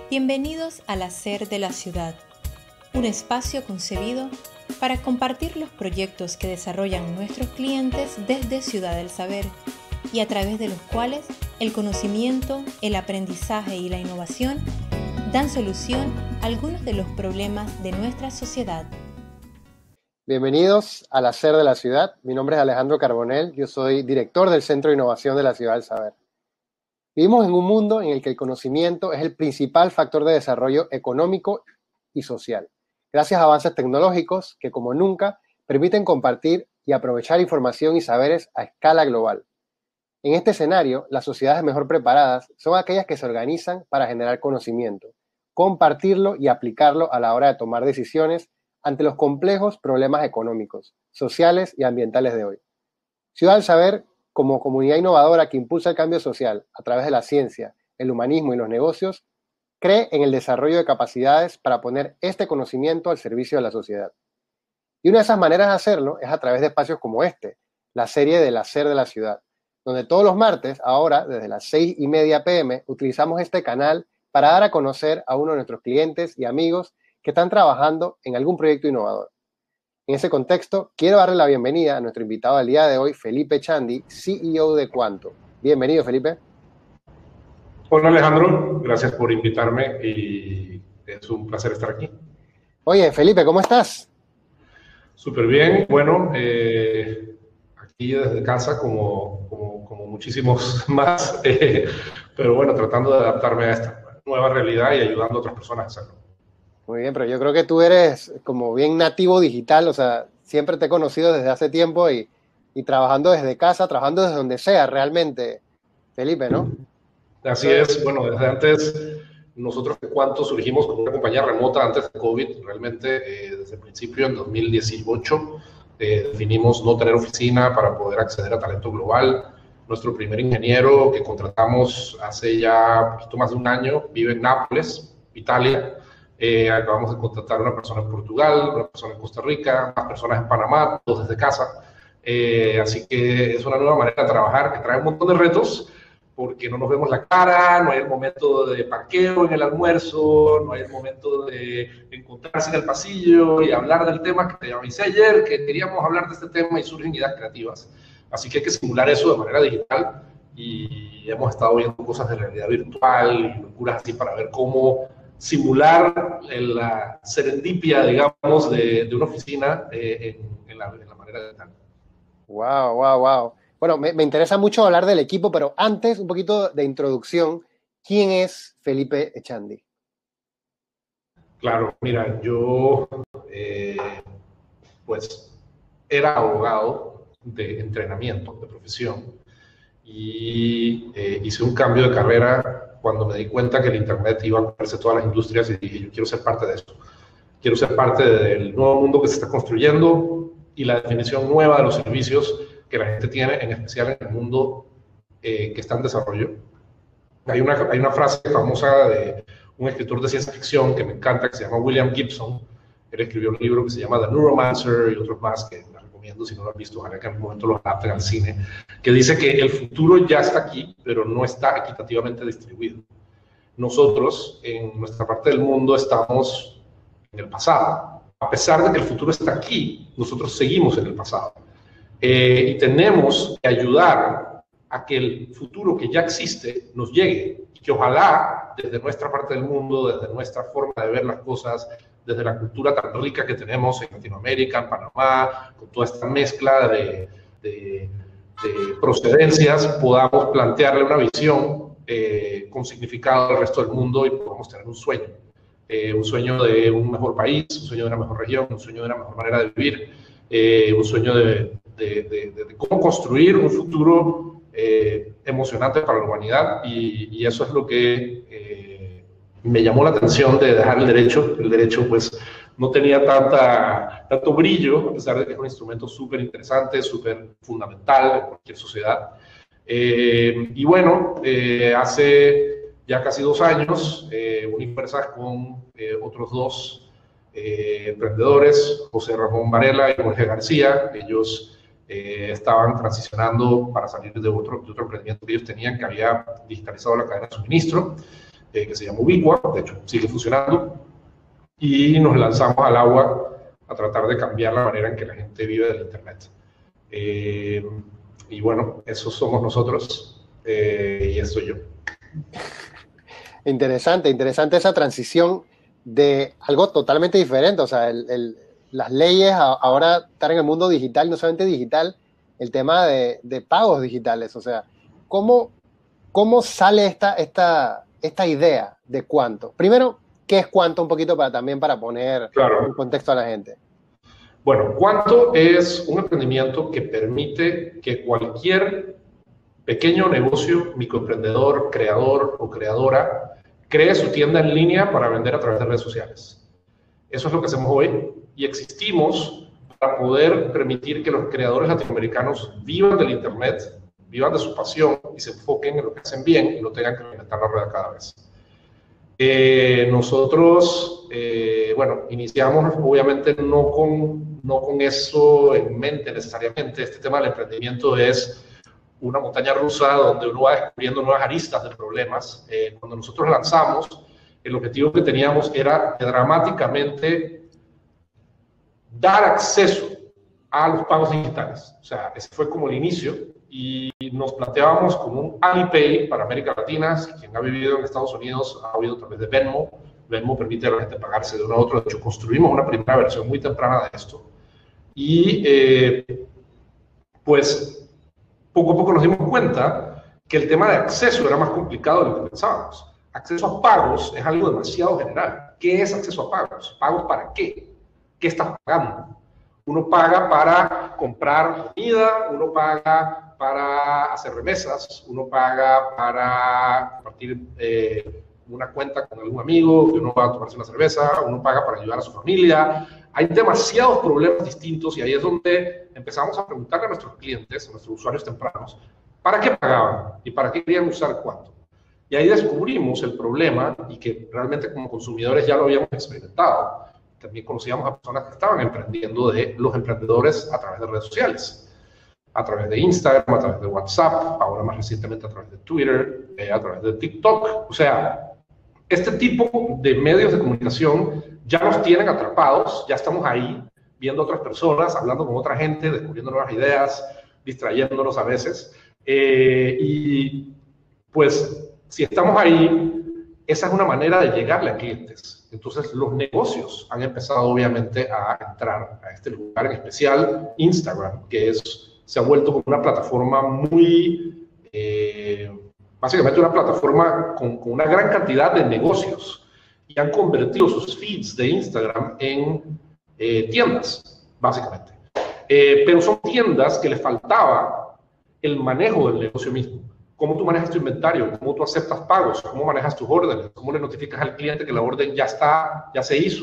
Bienvenidos al Hacer de la Ciudad, un espacio concebido para compartir los proyectos que desarrollan nuestros clientes desde Ciudad del Saber y a través de los cuales el conocimiento, el aprendizaje y la innovación dan solución a algunos de los problemas de nuestra sociedad. Bienvenidos al Hacer de la Ciudad. Mi nombre es Alejandro Carbonell, yo soy director del Centro de Innovación de la Ciudad del Saber. Vivimos en un mundo en el que el conocimiento es el principal factor de desarrollo económico y social, gracias a avances tecnológicos que, como nunca, permiten compartir y aprovechar información y saberes a escala global. En este escenario, las sociedades mejor preparadas son aquellas que se organizan para generar conocimiento, compartirlo y aplicarlo a la hora de tomar decisiones ante los complejos problemas económicos, sociales y ambientales de hoy. Ciudad del Saber, como comunidad innovadora que impulsa el cambio social a través de la ciencia, el humanismo y los negocios, cree en el desarrollo de capacidades para poner este conocimiento al servicio de la sociedad. Y una de esas maneras de hacerlo es a través de espacios como este, la serie del Hacer de la Ciudad, donde todos los martes, ahora desde las 6:30 p.m., utilizamos este canal para dar a conocer a uno de nuestros clientes y amigos que están trabajando en algún proyecto innovador. En ese contexto, quiero darle la bienvenida a nuestro invitado del día de hoy, Felipe Chandy, CEO de Quanto. Bienvenido, Felipe. Hola, Alejandro. Gracias por invitarme y es un placer estar aquí. Oye, Felipe, ¿cómo estás? Súper bien. Bueno, aquí desde casa como muchísimos más, pero bueno, tratando de adaptarme a esta nueva realidad y ayudando a otras personas a hacerlo. Muy bien, pero yo creo que tú eres como bien nativo digital, o sea, siempre te he conocido desde hace tiempo y trabajando desde casa, trabajando desde donde sea realmente, Felipe, ¿no? Así es, bueno, desde antes, nosotros de Quanto surgimos como una compañía remota antes de COVID, realmente desde el principio, en 2018, definimos no tener oficina para poder acceder a talento global. Nuestro primer ingeniero que contratamos hace ya un poquito más de un año vive en Nápoles, Italia. Acabamos de contratar a una persona en Portugal, una persona en Costa Rica, más personas en Panamá, todos desde casa. Así que es una nueva manera de trabajar que trae un montón de retos, porque no nos vemos la cara, no hay el momento de parqueo en el almuerzo, no hay el momento de encontrarse en el pasillo y hablar del tema que te avisé ayer, que queríamos hablar de este tema y surgen ideas creativas. Así que hay que simular eso de manera digital y hemos estado viendo cosas de realidad virtual y locuras así para ver cómo simular la serendipia, digamos, de una oficina en la manera digital. Wow. Bueno, me interesa mucho hablar del equipo, pero antes, un poquito de introducción. ¿Quién es Felipe Chandy? Claro, mira, yo pues era abogado de entrenamiento, de profesión, y hice un cambio de carrera cuando me di cuenta que el Internet iba a comerse todas las industrias y dije, yo quiero ser parte de eso. Quiero ser parte del nuevo mundo que se está construyendo y la definición nueva de los servicios que la gente tiene, en especial en el mundo que está en desarrollo. Hay una frase famosa de un escritor de ciencia ficción que me encanta, que se llama William Gibson. Él escribió un libro que se llama The Neuromancer y otros más que les recomiendo si no lo han visto, ojalá que en algún momento lo adapten al cine, que dice que el futuro ya está aquí, pero no está equitativamente distribuido. Nosotros, en nuestra parte del mundo, estamos en el pasado. A pesar de que el futuro está aquí, nosotros seguimos en el pasado. Y tenemos que ayudar a que el futuro que ya existe nos llegue y que ojalá desde nuestra parte del mundo, desde nuestra forma de ver las cosas, desde la cultura tan rica que tenemos en Latinoamérica, en Panamá, con toda esta mezcla de procedencias, podamos plantearle una visión con significado al resto del mundo y podamos tener un sueño de un mejor país, un sueño de una mejor región, un sueño de una mejor manera de vivir, un sueño de cómo construir un futuro emocionante para la humanidad y eso es lo que me llamó la atención de dejar el derecho. El derecho pues no tenía tanto brillo, a pesar de que es un instrumento súper interesante, súper fundamental en cualquier sociedad. Y bueno, hace ya casi 2 años, uní fuerzas con otros 2 emprendedores, José Ramón Varela y Jorge García. Ellos estaban transicionando para salir de otro emprendimiento que ellos tenían, que había digitalizado la cadena de suministro. que se llama Ubiqua, de hecho sigue funcionando, y nos lanzamos al agua a tratar de cambiar la manera en que la gente vive del Internet. Y bueno, esos somos nosotros, y eso soy yo. Interesante, interesante esa transición de algo totalmente diferente. O sea, las leyes ahora están en el mundo digital, no solamente digital, el tema de pagos digitales. O sea, ¿cómo sale esta idea de Cuánto? Primero, ¿qué es Cuánto? Un poquito también para poner en contexto a la gente. Bueno, Cuánto es un emprendimiento que permite que cualquier pequeño negocio, microemprendedor, creador o creadora, cree su tienda en línea para vender a través de redes sociales. Eso es lo que hacemos hoy y existimos para poder permitir que los creadores latinoamericanos vivan del Internet, vivan de su pasión y se enfoquen en lo que hacen bien y no tengan que inventar la rueda cada vez. Nosotros, bueno, iniciamos obviamente no con eso en mente necesariamente. Este tema del emprendimiento es una montaña rusa donde uno va descubriendo nuevas aristas de problemas. Cuando nosotros lanzamos, el objetivo que teníamos era dramáticamente dar acceso a los pagos digitales. O sea, ese fue como el inicio y nos planteábamos como un Alipay para América Latina. Quien ha vivido en Estados Unidos ha oído a través de Venmo. Venmo permite a la gente pagarse de uno a otro. De hecho, construimos una primera versión muy temprana de esto. Y pues poco a poco nos dimos cuenta que el tema de acceso era más complicado de lo que pensábamos. Acceso a pagos es algo demasiado general. ¿Qué es acceso a pagos? ¿Pagos para qué? ¿Qué estás pagando? Uno paga para comprar comida, uno paga para hacer remesas, uno paga para compartir una cuenta con algún amigo, que uno va a tomarse una cerveza, uno paga para ayudar a su familia. Hay demasiados problemas distintos y ahí es donde empezamos a preguntarle a nuestros clientes, a nuestros usuarios tempranos, ¿para qué pagaban y para qué querían usar Cuánto? Y ahí descubrimos el problema y que realmente como consumidores ya lo habíamos experimentado. También conocíamos a personas que estaban emprendiendo de los emprendedores a través de redes sociales, a través de Instagram, a través de WhatsApp, ahora más recientemente a través de Twitter, a través de TikTok. O sea, este tipo de medios de comunicación ya nos tienen atrapados, ya estamos ahí viendo a otras personas, hablando con otra gente, descubriendo nuevas ideas, distrayéndonos a veces. Y pues si estamos ahí, esa es una manera de llegarle a clientes. Entonces los negocios han empezado obviamente a entrar a este lugar, en especial Instagram, que se ha vuelto como una plataforma muy, básicamente una plataforma con una gran cantidad de negocios y han convertido sus feeds de Instagram en tiendas, básicamente. Pero son tiendas que les faltaba el manejo del negocio mismo. Cómo tú manejas tu inventario, cómo tú aceptas pagos, cómo manejas tus órdenes, cómo le notificas al cliente que la orden ya se hizo.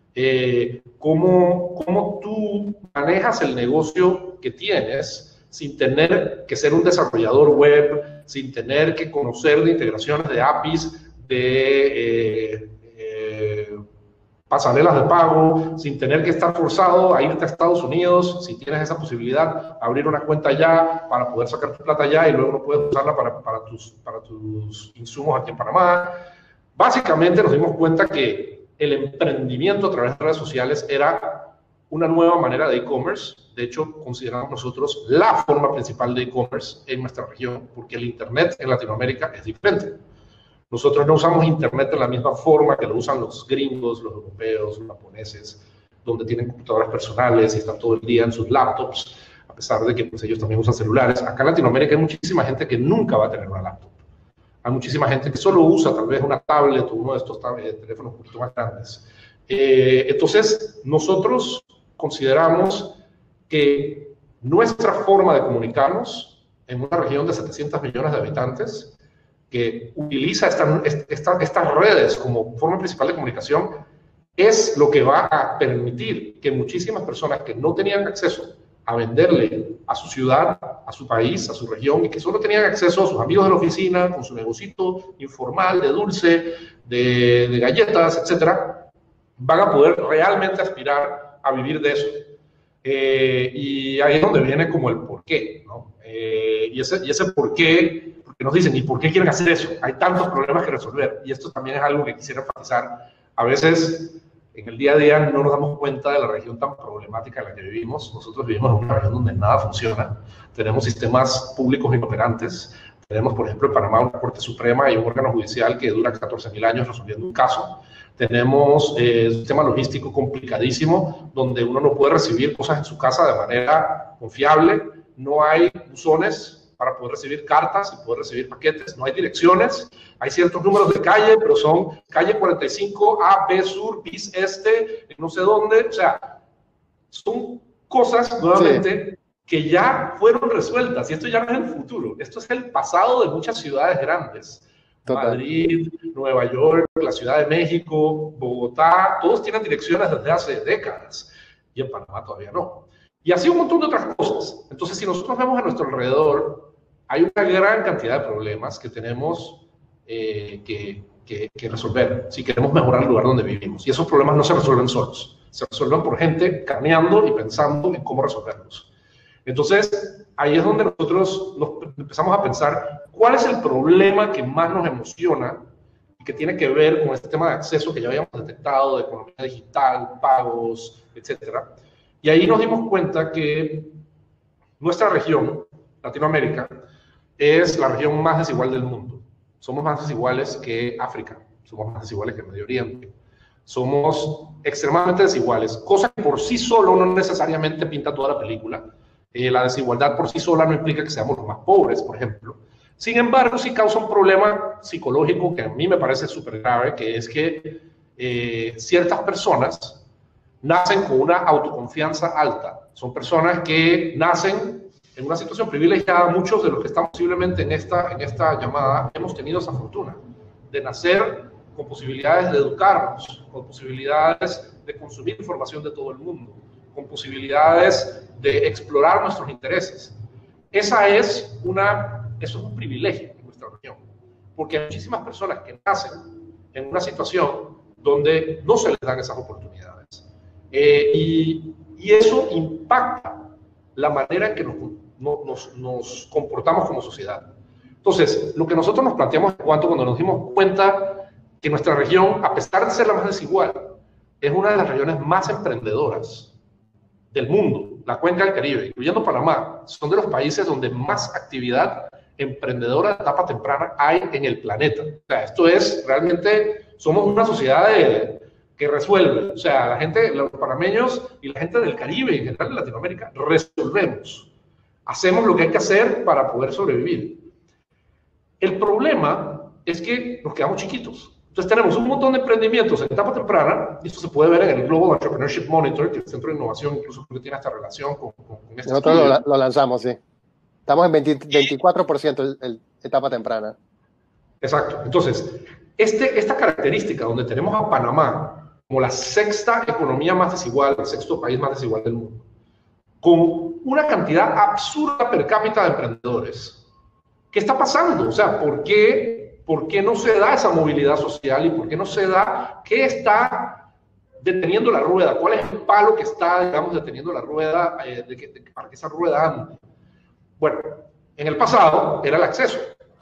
Cómo tú manejas el negocio que tienes sin tener que ser un desarrollador web, sin tener que conocer de integraciones de APIs, de pasarelas de pago, sin tener que estar forzado a irte a Estados Unidos, si tienes esa posibilidad, abrir una cuenta allá para poder sacar tu plata allá y luego no puedes usarla para tus insumos aquí en Panamá. Básicamente nos dimos cuenta que el emprendimiento a través de redes sociales era una nueva manera de e-commerce. De hecho, consideramos nosotros la forma principal de e-commerce en nuestra región, porque el Internet en Latinoamérica es diferente. Nosotros no usamos Internet de la misma forma que lo usan los gringos, los europeos, los japoneses, donde tienen computadoras personales y están todo el día en sus laptops, a pesar de que pues, ellos también usan celulares. Acá en Latinoamérica hay muchísima gente que nunca va a tener una laptop. Hay muchísima gente que solo usa tal vez una tablet o uno de estos teléfonos un poquito más grandes. Entonces, nosotros consideramos que nuestra forma de comunicarnos en una región de 700 millones de habitantes que utiliza estas redes como forma principal de comunicación es lo que va a permitir que muchísimas personas que no tenían acceso a venderle a su ciudad, a su país, a su región, y que solo tenían acceso a sus amigos de la oficina, con su negocito informal de dulce, de galletas, etcétera, van a poder realmente aspirar a vivir de eso. Y ahí es donde viene como el porqué, ¿no? Y ese porqué, que nos dicen, ¿y por qué quieren hacer eso? Hay tantos problemas que resolver. Y esto también es algo que quisiera enfatizar. A veces, en el día a día, no nos damos cuenta de la región tan problemática en la que vivimos. Nosotros vivimos en una región donde nada funciona. Tenemos sistemas públicos inoperantes. Tenemos, por ejemplo, en Panamá una Corte Suprema y un órgano judicial que dura 14.000 años resolviendo un caso. Tenemos un sistema logístico complicadísimo, donde uno no puede recibir cosas en su casa de manera confiable. No hay buzones para poder recibir cartas y poder recibir paquetes. No hay direcciones. Hay ciertos números de calle, pero son calle 45, A, B, Sur, bis, Este, no sé dónde. O sea, son cosas, nuevamente, sí, que ya fueron resueltas, y esto ya no es el futuro, esto es el pasado de muchas ciudades grandes. Total. Madrid, Nueva York, la Ciudad de México, Bogotá, todos tienen direcciones desde hace décadas, y en Panamá todavía no. Y así un montón de otras cosas. Entonces, si nosotros vemos a nuestro alrededor, hay una gran cantidad de problemas que tenemos que resolver si queremos mejorar el lugar donde vivimos. Y esos problemas no se resuelven solos, se resuelven por gente craneando y pensando en cómo resolverlos. Entonces, ahí es donde nosotros empezamos a pensar cuál es el problema que más nos emociona y que tiene que ver con este tema de acceso que ya habíamos detectado, de economía digital, pagos, etcétera. Y ahí nos dimos cuenta que nuestra región, Latinoamérica, es la región más desigual del mundo. Somos más desiguales que África, somos más desiguales que Medio Oriente. Somos extremadamente desiguales, cosa que por sí solo no necesariamente pinta toda la película. La desigualdad por sí sola no implica que seamos los más pobres, por ejemplo. Sin embargo, sí causa un problema psicológico que a mí me parece súper grave, que es que ciertas personas nacen con una autoconfianza alta. Son personas que nacen en una situación privilegiada. Muchos de los que están posiblemente en esta llamada hemos tenido esa fortuna de nacer con posibilidades de educarnos, con posibilidades de consumir información de todo el mundo, con posibilidades de explorar nuestros intereses. Eso es un privilegio en nuestra región, porque hay muchísimas personas que nacen en una situación donde no se les dan esas oportunidades. Y eso impacta la manera en que nos comportamos como sociedad. Entonces, lo que nosotros nos planteamos en cuanto cuando nos dimos cuenta que nuestra región, a pesar de ser la más desigual, es una de las regiones más emprendedoras del mundo. La cuenca del Caribe, incluyendo Panamá, son de los países donde más actividad emprendedora de etapa temprana hay en el planeta. O sea, esto es realmente, somos una sociedad que resuelve. O sea, la gente, los panameños y la gente del Caribe, en general de Latinoamérica, resolvemos. Hacemos lo que hay que hacer para poder sobrevivir. El problema es que nos quedamos chiquitos. Entonces tenemos un montón de emprendimientos en etapa temprana, y esto se puede ver en el Global Entrepreneurship Monitor, que el Centro de Innovación incluso tiene esta relación con este Nosotros lo lanzamos, sí. Estamos en 24% en etapa temprana. Exacto. Entonces, esta característica donde tenemos a Panamá como la sexta economía más desigual, el sexto país más desigual del mundo, con una cantidad absurda per cápita de emprendedores. ¿Qué está pasando? O sea, ¿por qué no se da esa movilidad social y por qué no se da? ¿Qué está deteniendo la rueda? ¿Cuál es el palo que está, digamos, deteniendo la rueda para que esa rueda ande? Bueno, en el pasado era el acceso.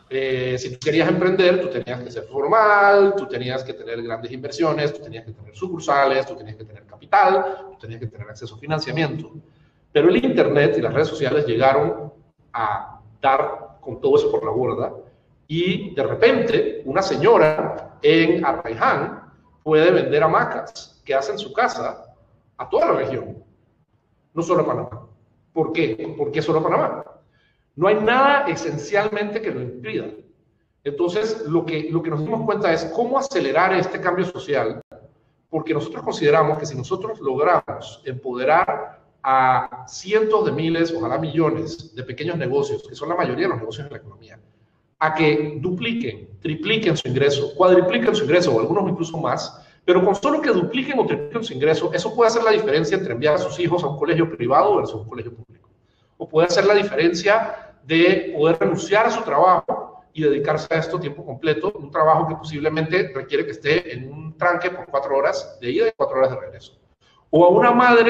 Si tú querías emprender, tú tenías que ser formal, tú tenías que tener grandes inversiones, tú tenías que tener sucursales, tú tenías que tener capital, tú tenías que tener acceso a financiamiento. Pero el Internet y las redes sociales llegaron a dar con todo eso por la borda. Y de repente, una señora en Arraiján puede vender hamacas que hace en su casa a toda la región, no solo a Panamá. ¿Por qué? ¿Por qué solo a Panamá? No hay nada esencialmente que lo impida. Entonces, lo que nos dimos cuenta es cómo acelerar este cambio social, porque nosotros consideramos que si nosotros logramos empoderar a cientos de miles, ojalá millones de pequeños negocios, que son la mayoría de los negocios en la economía, a que dupliquen, tripliquen su ingreso, cuadripliquen su ingreso, o algunos incluso más, pero con solo que dupliquen o tripliquen su ingreso, eso puede hacer la diferencia entre enviar a sus hijos a un colegio privado versus un colegio público. O puede hacer la diferencia de poder renunciar a su trabajo y dedicarse a esto a tiempo completo, un trabajo que posiblemente requiere que esté en un tranque por 4 horas de ida y 4 horas de regreso. O a una madre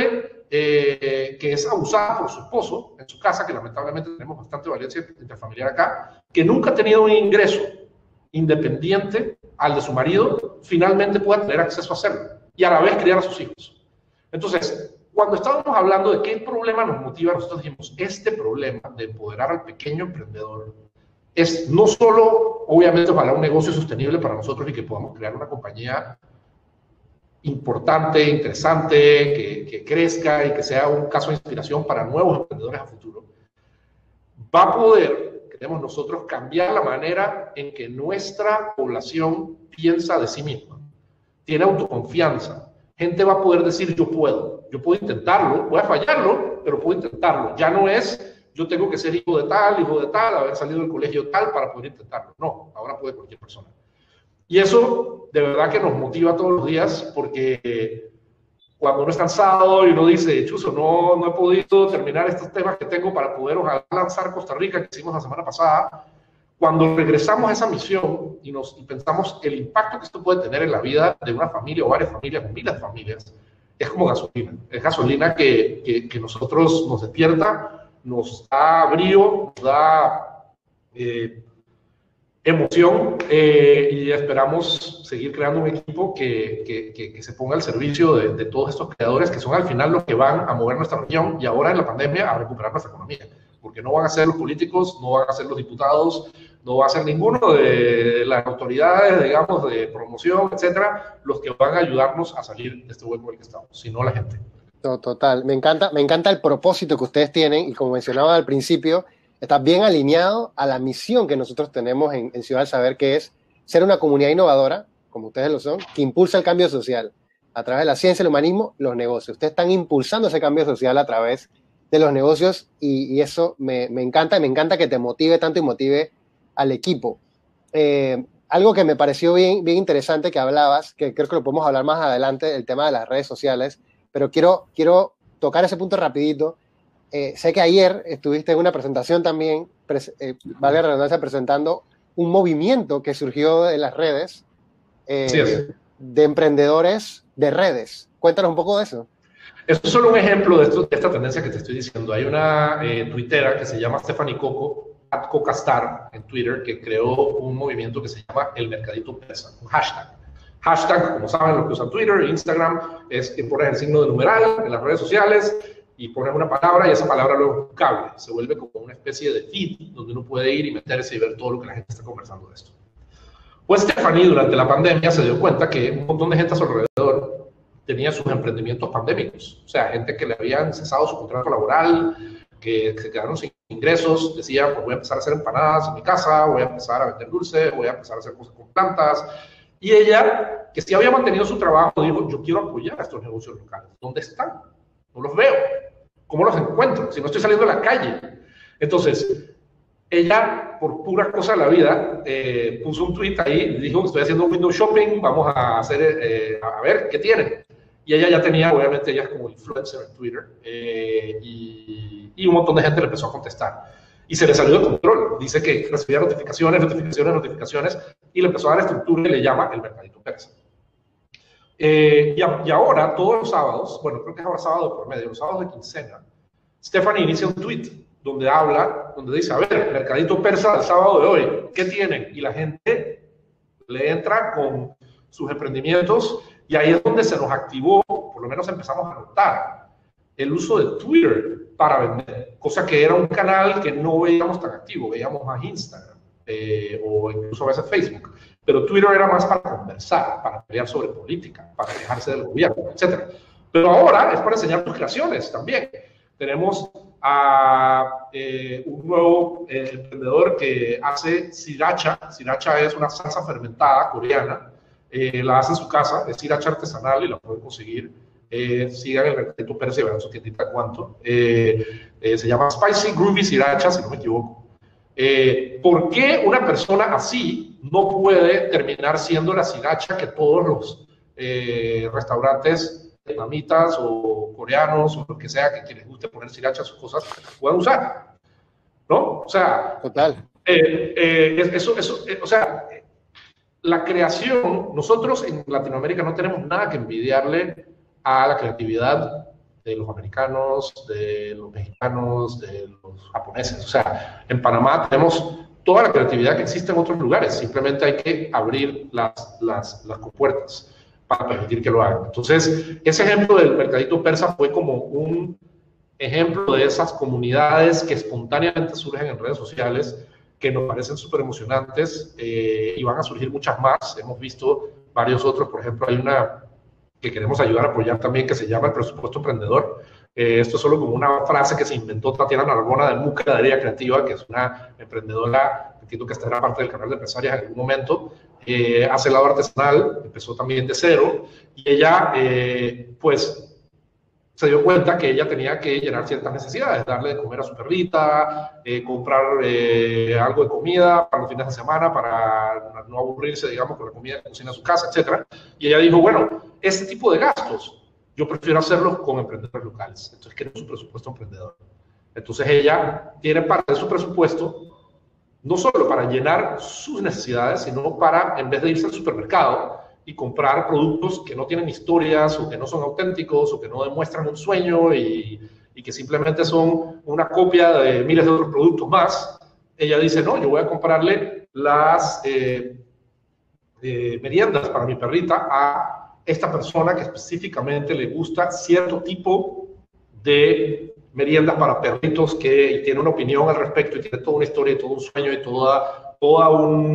que es abusada por su esposo en su casa, que lamentablemente tenemos bastante violencia intrafamiliar acá, que nunca ha tenido un ingreso independiente al de su marido, finalmente pueda tener acceso a hacerlo y a la vez criar a sus hijos. Entonces, cuando estábamos hablando de qué problema nos motiva, nosotros dijimos, este problema de empoderar al pequeño emprendedor es no solo, obviamente, para un negocio sostenible para nosotros y que podamos crear una compañía importante, interesante, que crezca y que sea un caso de inspiración para nuevos emprendedores a futuro, va a poder, queremos nosotros, cambiar la manera en que nuestra población piensa de sí misma. Tiene autoconfianza. Gente va a poder decir, yo puedo intentarlo, voy a fallarlo, pero puedo intentarlo. Ya no es, yo tengo que ser hijo de tal, haber salido del colegio tal para poder intentarlo. No, ahora puede cualquier persona. Y eso de verdad que nos motiva todos los días, porque cuando uno es cansado y uno dice, chuzo, no he podido terminar estos temas que tengo para poder ojalá lanzar Costa Rica, que hicimos la semana pasada, cuando regresamos a esa misión y pensamos el impacto que esto puede tener en la vida de una familia o varias familias o miles de familias, es como gasolina. Es gasolina que nosotros nos despierta, nos da brío, nos da emoción, y esperamos seguir creando un equipo que se ponga al servicio de todos estos creadores que son al final los que van a mover nuestra región y ahora en la pandemia a recuperar nuestra economía, porque no van a ser los políticos, no van a ser los diputados, no va a ser ninguno de las autoridades, digamos, de promoción, etcétera, los que van a ayudarnos a salir de este hueco en el que estamos, sino la gente. Total, me encanta el propósito que ustedes tienen y como mencionaba al principio, está bien alineado a la misión que nosotros tenemos en Ciudad del Saber, que es ser una comunidad innovadora, como ustedes lo son, que impulsa el cambio social a través de la ciencia, el humanismo, los negocios. Ustedes están impulsando ese cambio social a través de los negocios y eso me encanta, y me encanta que te motive tanto y motive al equipo. Algo que me pareció bien interesante que hablabas, que creo que lo podemos hablar más adelante, el tema de las redes sociales, pero quiero tocar ese punto rapidito. Sé que ayer estuviste en una presentación también, vale la redundancia, presentando un movimiento que surgió de las redes, de emprendedores de redes. Cuéntanos un poco de eso. Esto es solo un ejemplo de esta tendencia que te estoy diciendo. Hay una tuitera que se llama Stephanie Coco, @cocastar en Twitter, que creó un movimiento que se llama el mercadito persa, un hashtag. Hashtag, como saben, lo que usan Twitter, Instagram, es que pones el signo de numeral en las redes sociales y pones una palabra y esa palabra luego es un cable. Se vuelve como una especie de feed donde uno puede ir y meterse y ver todo lo que la gente está conversando de esto. Pues Stephanie durante la pandemia se dio cuenta que un montón de gente a su alrededor tenía sus emprendimientos pandémicos. O sea, gente que le habían cesado su contrato laboral, que se quedaron sin ingresos, decían, pues voy a empezar a hacer empanadas en mi casa, voy a empezar a vender dulce, voy a empezar a hacer cosas con plantas. Y ella, que sí había mantenido su trabajo, dijo, yo quiero apoyar a estos negocios locales. ¿Dónde están? No los veo. ¿Cómo los encuentro? Si no estoy saliendo a la calle. Entonces, ella, por pura cosa de la vida, puso un tweet ahí, dijo que estoy haciendo un window shopping, vamos a hacer, a ver qué tienen. Y ella ya tenía, obviamente, ella es como influencer en Twitter, y un montón de gente le empezó a contestar. Y se le salió de control. Dice que recibía notificaciones, y le empezó a dar estructura y le llama el mercadito persa. Y ahora, todos los sábados, bueno, creo que es ahora sábado por medio, los sábados de quincena, Stephanie inicia un tweet donde dice, a ver, mercadito persa del sábado de hoy, ¿qué tienen? Y la gente le entra con sus emprendimientos y ahí es donde se nos activó, por lo menos empezamos a notar, el uso de Twitter para vender, cosa que era un canal que no veíamos tan activo, veíamos más Instagram o incluso a veces Facebook, pero Twitter era más para conversar, para pelear sobre política, para quejarse del gobierno, etc. Pero ahora es para enseñar tus creaciones también. Tenemos a un nuevo emprendedor que hace sriracha. Sriracha es una salsa fermentada coreana, la hace en su casa, es sriracha artesanal y la pueden conseguir. Sigan el mercadito persa y vean su tiendita cuánto. Se llama Spicy Groovy Sriracha, si no me equivoco. ¿Por qué una persona así no puede terminar siendo la sriracha que todos los restaurantes vietnamitas o coreanos o lo que sea que les guste poner sriracha a sus cosas puedan usar? ¿No? O sea, total. O sea, la creación, nosotros en Latinoamérica no tenemos nada que envidiarle a la creatividad de los americanos, de los mexicanos, de los japoneses. O sea, en Panamá tenemos toda la creatividad que existe en otros lugares, simplemente hay que abrir las compuertas para permitir que lo hagan. Entonces, ese ejemplo del mercadito persa fue como un ejemplo de esas comunidades que espontáneamente surgen en redes sociales, que nos parecen súper emocionantes, y van a surgir muchas más. Hemos visto varios otros, por ejemplo, hay una que queremos ayudar a apoyar también, que se llama el presupuesto emprendedor. Esto es solo como una frase que se inventó Tatiana Narbona de Mucadadería Creativa, que es una emprendedora, entiendo que estará parte del canal de empresarias en algún momento. Hace helado artesanal, empezó también de cero, y ella, pues, se dio cuenta que ella tenía que llenar ciertas necesidades, darle de comer a su perrita, comprar algo de comida para los fines de semana, para no aburrirse, digamos, con la comida que cocina en su casa, etc. Y ella dijo, bueno, este tipo de gastos yo prefiero hacerlos con emprendedores locales. Entonces, creó su presupuesto emprendedor. Entonces, ella tiene parte de su presupuesto no solo para llenar sus necesidades, sino para, en vez de irse al supermercado y comprar productos que no tienen historias o que no son auténticos o que no demuestran un sueño y que simplemente son una copia de miles de otros productos más, ella dice, no, yo voy a comprarle las meriendas para mi perrita a esta persona que específicamente le gusta cierto tipo de meriendas para perritos, que tiene una opinión al respecto y tiene toda una historia y todo un sueño y toda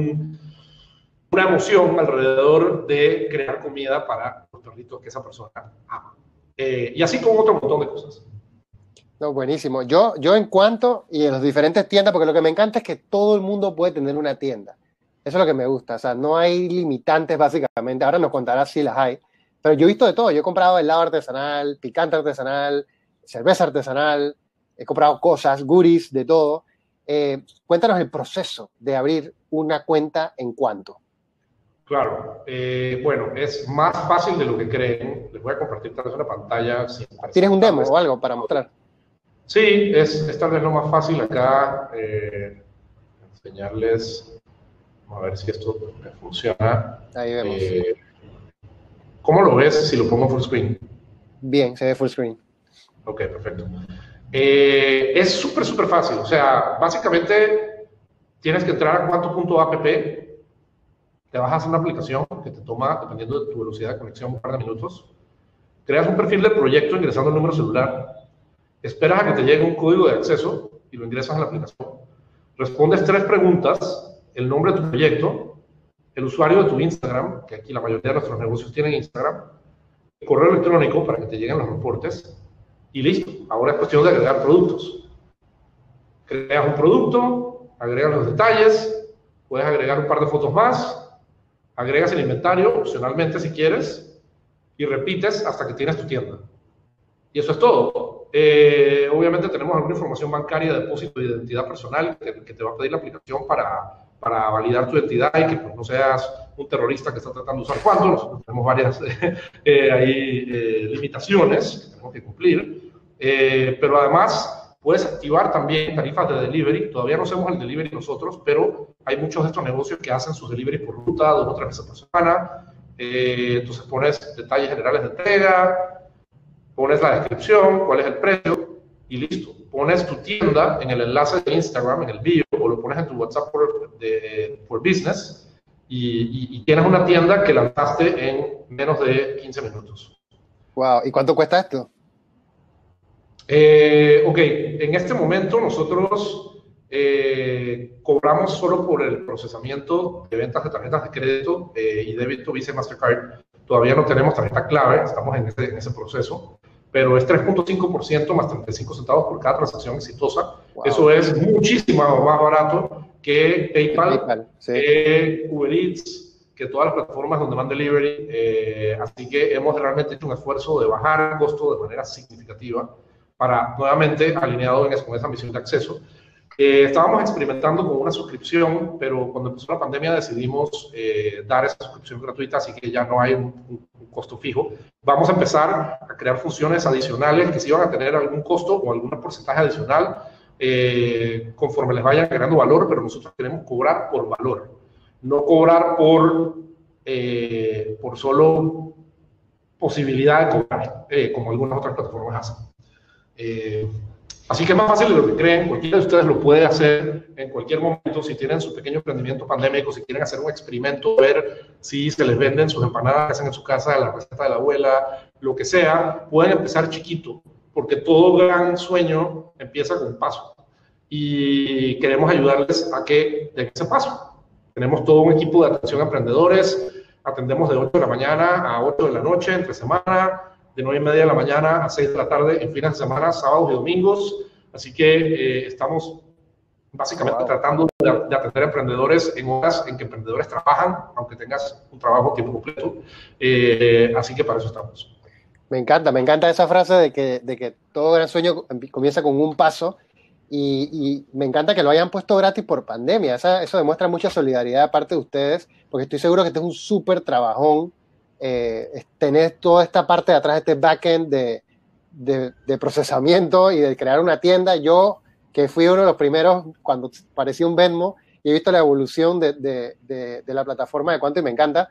una emoción alrededor de crear comida para los perritos que esa persona ama. Y así con otro montón de cosas. No, buenísimo. Yo en cuanto, y en las diferentes tiendas, porque lo que me encanta es que todo el mundo puede tener una tienda. Eso es lo que me gusta. O sea, no hay limitantes básicamente. Ahora nos contarás si las hay. Pero yo he visto de todo. Yo he comprado helado artesanal, picante artesanal, cerveza artesanal, he comprado cosas, goodies, de todo. Cuéntanos el proceso de abrir una cuenta en cuanto. Claro, bueno, es más fácil de lo que creen. Les voy a compartir tal vez una pantalla. ¿Tienes un demo o algo para mostrar? Sí, es tal vez lo más fácil acá, enseñarles. Vamos a ver si esto funciona. Ahí vemos. ¿Cómo lo ves si lo pongo full screen? Bien, se ve full screen. Ok, perfecto. Es súper fácil. O sea, básicamente tienes que entrar a cuanto.app. Te bajas una aplicación que te toma, dependiendo de tu velocidad de conexión, un par de minutos. Creas un perfil del proyecto ingresando el número celular. Esperas a que te llegue un código de acceso y lo ingresas en la aplicación. Respondes 3 preguntas: el nombre de tu proyecto, el usuario de tu Instagram, que aquí la mayoría de nuestros negocios tienen Instagram, el correo electrónico para que te lleguen los reportes, y listo. Ahora es cuestión de agregar productos. Creas un producto, agregas los detalles, puedes agregar un par de fotos más, agregas el inventario, opcionalmente si quieres, y repites hasta que tienes tu tienda. Y eso es todo. Obviamente tenemos alguna información bancaria, depósito de identidad personal que te va a pedir la aplicación para validar tu identidad y que pues, no seas un terrorista que está tratando de usar Cuanto. Nosotros tenemos varias limitaciones que tenemos que cumplir. Pero además puedes activar también tarifas de delivery. Todavía no hacemos el delivery nosotros, pero hay muchos de estos negocios que hacen sus delivery por ruta 2 o 3 veces por semana. Entonces pones detalles generales de entrega, pones la descripción, cuál es el precio y listo. Pones tu tienda en el enlace de Instagram, en el bio, o lo pones en tu WhatsApp por Business y tienes una tienda que lanzaste en menos de 15 minutos. Wow, ¿y cuánto cuesta esto? Ok, en este momento nosotros cobramos solo por el procesamiento de ventas de tarjetas de crédito y débito, Visa y Mastercard. Todavía no tenemos tarjeta clave, estamos en ese proceso, pero es 3.5% más 35 centavos por cada transacción exitosa. Wow. Eso es muchísimo más barato que PayPal, sí, Uber Eats, que todas las plataformas donde van delivery. Así que hemos realmente hecho un esfuerzo de bajar el costo de manera significativa para, nuevamente, alineado con esa misión de acceso. Estábamos experimentando con una suscripción, pero cuando empezó la pandemia decidimos dar esa suscripción gratuita, así que ya no hay un costo fijo. Vamos a empezar a crear funciones adicionales que sí van a tener algún costo o algún porcentaje adicional conforme les vayan agregando valor, pero nosotros queremos cobrar por valor, no cobrar por posibilidad de cobrar, como algunas otras plataformas hacen. Así que es más fácil de lo que creen. Cualquiera de ustedes lo puede hacer en cualquier momento. Si tienen su pequeño emprendimiento pandémico, si quieren hacer un experimento, ver si se les venden sus empanadas que hacen en su casa, la receta de la abuela, lo que sea, pueden empezar chiquito, porque todo gran sueño empieza con un paso. Y queremos ayudarles a que den ese paso. Tenemos todo un equipo de atención a emprendedores. Atendemos de 8 de la mañana a 8 de la noche, entre semana, de 9:30 de la mañana a 6 de la tarde, en fines de semana, sábados y domingos. Así que estamos básicamente tratando de atender a emprendedores en horas en que emprendedores trabajan, aunque tengas un trabajo a tiempo completo. Así que para eso estamos. Me encanta esa frase de que todo gran sueño comienza con un paso. Y me encanta que lo hayan puesto gratis por pandemia. Eso demuestra mucha solidaridad de parte de ustedes, porque estoy seguro que este es un súper trabajón, tener toda esta parte de atrás, este backend de procesamiento y de crear una tienda. Yo, que fui uno de los primeros cuando parecía un Venmo, y he visto la evolución de la plataforma de Cuánto y me encanta.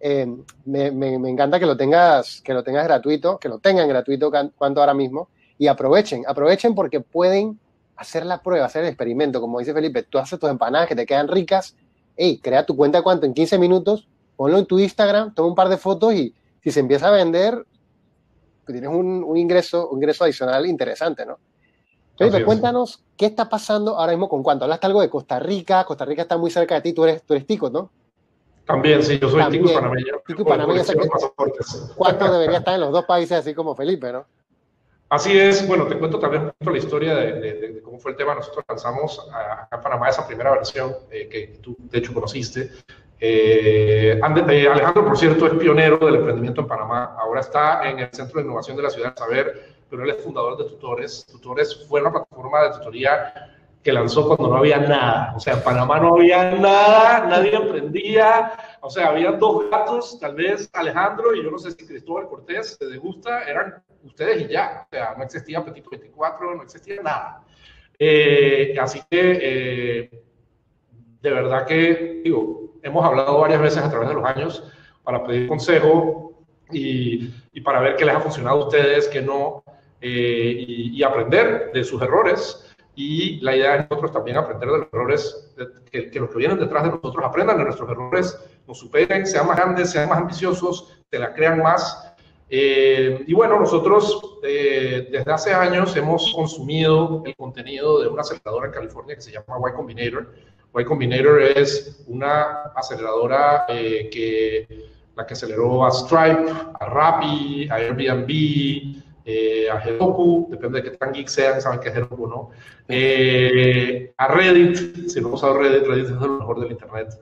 Me encanta que lo tengas gratuito, que lo tengan gratuito Cuánto ahora mismo, y aprovechen porque pueden hacer la prueba, hacer el experimento. Como dice Felipe, tú haces tus empanadas que te quedan ricas, crea tu cuenta de Cuánto en 15 minutos, ponlo en tu Instagram, toma un par de fotos y si se empieza a vender, tienes un ingreso adicional interesante, ¿no? Felipe, cuéntanos qué está pasando ahora mismo con Cuánto. Hablaste algo de Costa Rica está muy cerca de ti, tú eres tico, ¿no? También, sí, yo soy tico y panameño. Tico y panameño, Cuánto debería estar en los dos países, así como Felipe, ¿no? Así es. Bueno, te cuento también un poco la historia de cómo fue el tema. Nosotros lanzamos acá en Panamá esa primera versión que tú, de hecho, conociste. Alejandro, por cierto, es pionero del emprendimiento en Panamá. Ahora está en el Centro de Innovación de la Ciudad del Saber, pero él es fundador de Tutores. Tutores fue una plataforma de tutoría que lanzó cuando no había nada. O sea, en Panamá no había nada, nadie emprendía. O sea, había dos gatos, tal vez Alejandro y yo no sé si Cristóbal Cortés, se gusta, eran ustedes y ya. O sea, no existía Apetito 24, no existía nada. Así que, de verdad que, digo, hemos hablado varias veces a través de los años para pedir consejo y para ver qué les ha funcionado a ustedes, qué no, y aprender de sus errores. Y la idea es nosotros también aprender de los errores, que los que vienen detrás de nosotros aprendan de nuestros errores, nos superen, sean más grandes, sean más ambiciosos, se la crean más. Y bueno, nosotros desde hace años hemos consumido el contenido de una aceleradora en California que se llama Y Combinator. Y Combinator es una aceleradora la que aceleró a Stripe, a Rappi, a Airbnb, a Heroku, depende de qué tan geek sean, saben que es Heroku, ¿no? A Reddit, si no han usado Reddit es lo mejor del internet.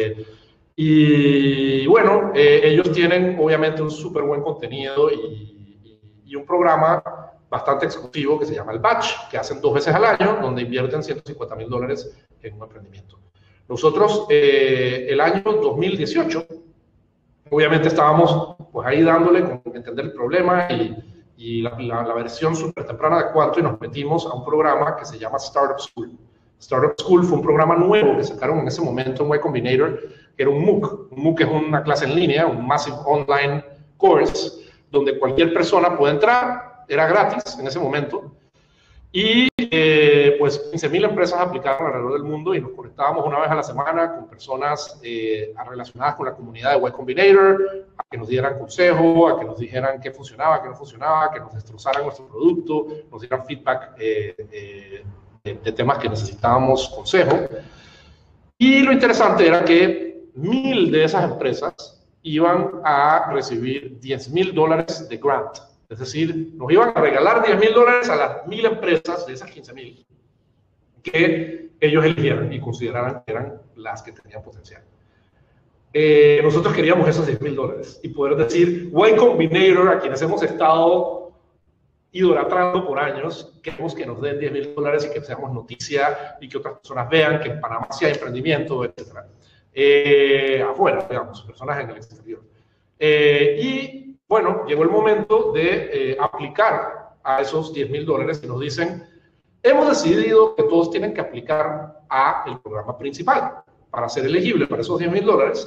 Y bueno, ellos tienen obviamente un súper buen contenido y un programa bastante exclusivo que se llama el Batch, que hacen 2 veces al año, donde invierten $150,000 en un emprendimiento. Nosotros, el año 2018, obviamente estábamos pues ahí dándole con entender el problema y la versión súper temprana de Cuánto, y nos metimos a un programa que se llama Startup School. Startup School fue un programa nuevo que sacaron en ese momento en Y Combinator, que era un MOOC. Un MOOC es una clase en línea, un Massive Online Course, donde cualquier persona puede entrar, era gratis en ese momento, y pues 15,000 empresas aplicaron alrededor del mundo y nos conectábamos una vez a la semana con personas relacionadas con la comunidad de Y Combinator, a que nos dieran consejo, a que nos dijeran qué funcionaba, qué no funcionaba, que nos destrozaran nuestro producto, nos dieran feedback de temas que necesitábamos consejo. Y lo interesante era que 1,000 de esas empresas iban a recibir $10,000 de grant. Es decir, nos iban a regalar $10,000 a las 1,000 empresas de esas 15,000 que ellos eligieran y consideraran que eran las que tenían potencial. Nosotros queríamos esos $10,000 y poder decir, Y Combinator, a quienes hemos estado idolatrando por años, queremos que nos den $10,000 y que seamos noticia y que otras personas vean que en Panamá sí hay emprendimiento, etc. Afuera, digamos, personas en el exterior. Y bueno, llegó el momento de aplicar a esos $10,000 y nos dicen, hemos decidido que todos tienen que aplicar a el programa principal. Para ser elegible para esos $10,000,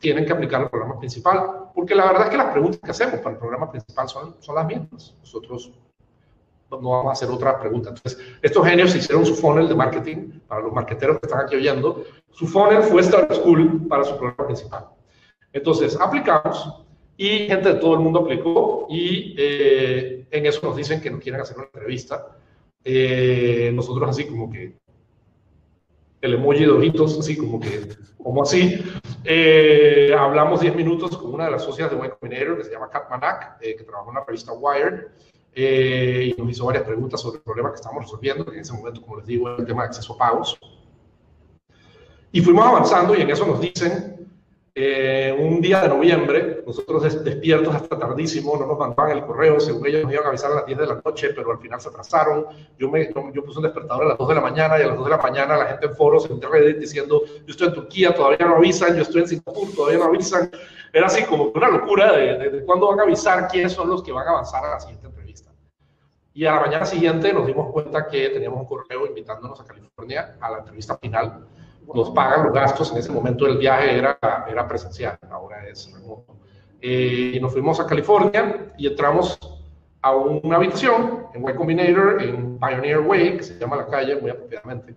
tienen que aplicar el programa principal, porque la verdad es que las preguntas que hacemos para el programa principal son las mismas. Nosotros no vamos a hacer otras preguntas. Entonces, estos genios hicieron su funnel de marketing, para los marketeros que están aquí oyendo, su funnel fue Startup School para su programa principal. Entonces, aplicamos y gente de todo el mundo aplicó y en eso nos dicen que nos quieren hacer una entrevista. Nosotros así como que el emoji de ojitos, así como que, como así. Hablamos 10 minutos con una de las socias de Y Combinator, que se llama Kat Manak, que trabajó en la revista Wired, y nos hizo varias preguntas sobre el problema que estamos resolviendo, que en ese momento, como les digo, era el tema de acceso a pagos. Y fuimos avanzando y en eso nos dicen, un día de noviembre, nosotros despiertos hasta tardísimo, no nos mandaban el correo, según ellos nos iban a avisar a las 10 de la noche, pero al final se atrasaron. Yo puse un despertador a las 2 de la mañana y a las 2 de la mañana la gente en foros, en Reddit, diciendo, yo estoy en Turquía, todavía no avisan, yo estoy en Singapur, todavía no avisan. Era así como una locura de cuándo van a avisar quiénes son los que van a avanzar a la siguiente entrevista. Y a la mañana siguiente nos dimos cuenta que teníamos un correo invitándonos a California a la entrevista final. Nos pagan los gastos, en ese momento el viaje era presencial, ahora es remoto. Y nos fuimos a California y entramos a una habitación en Y Combinator, en Pioneer Way, que se llama la calle muy apropiadamente,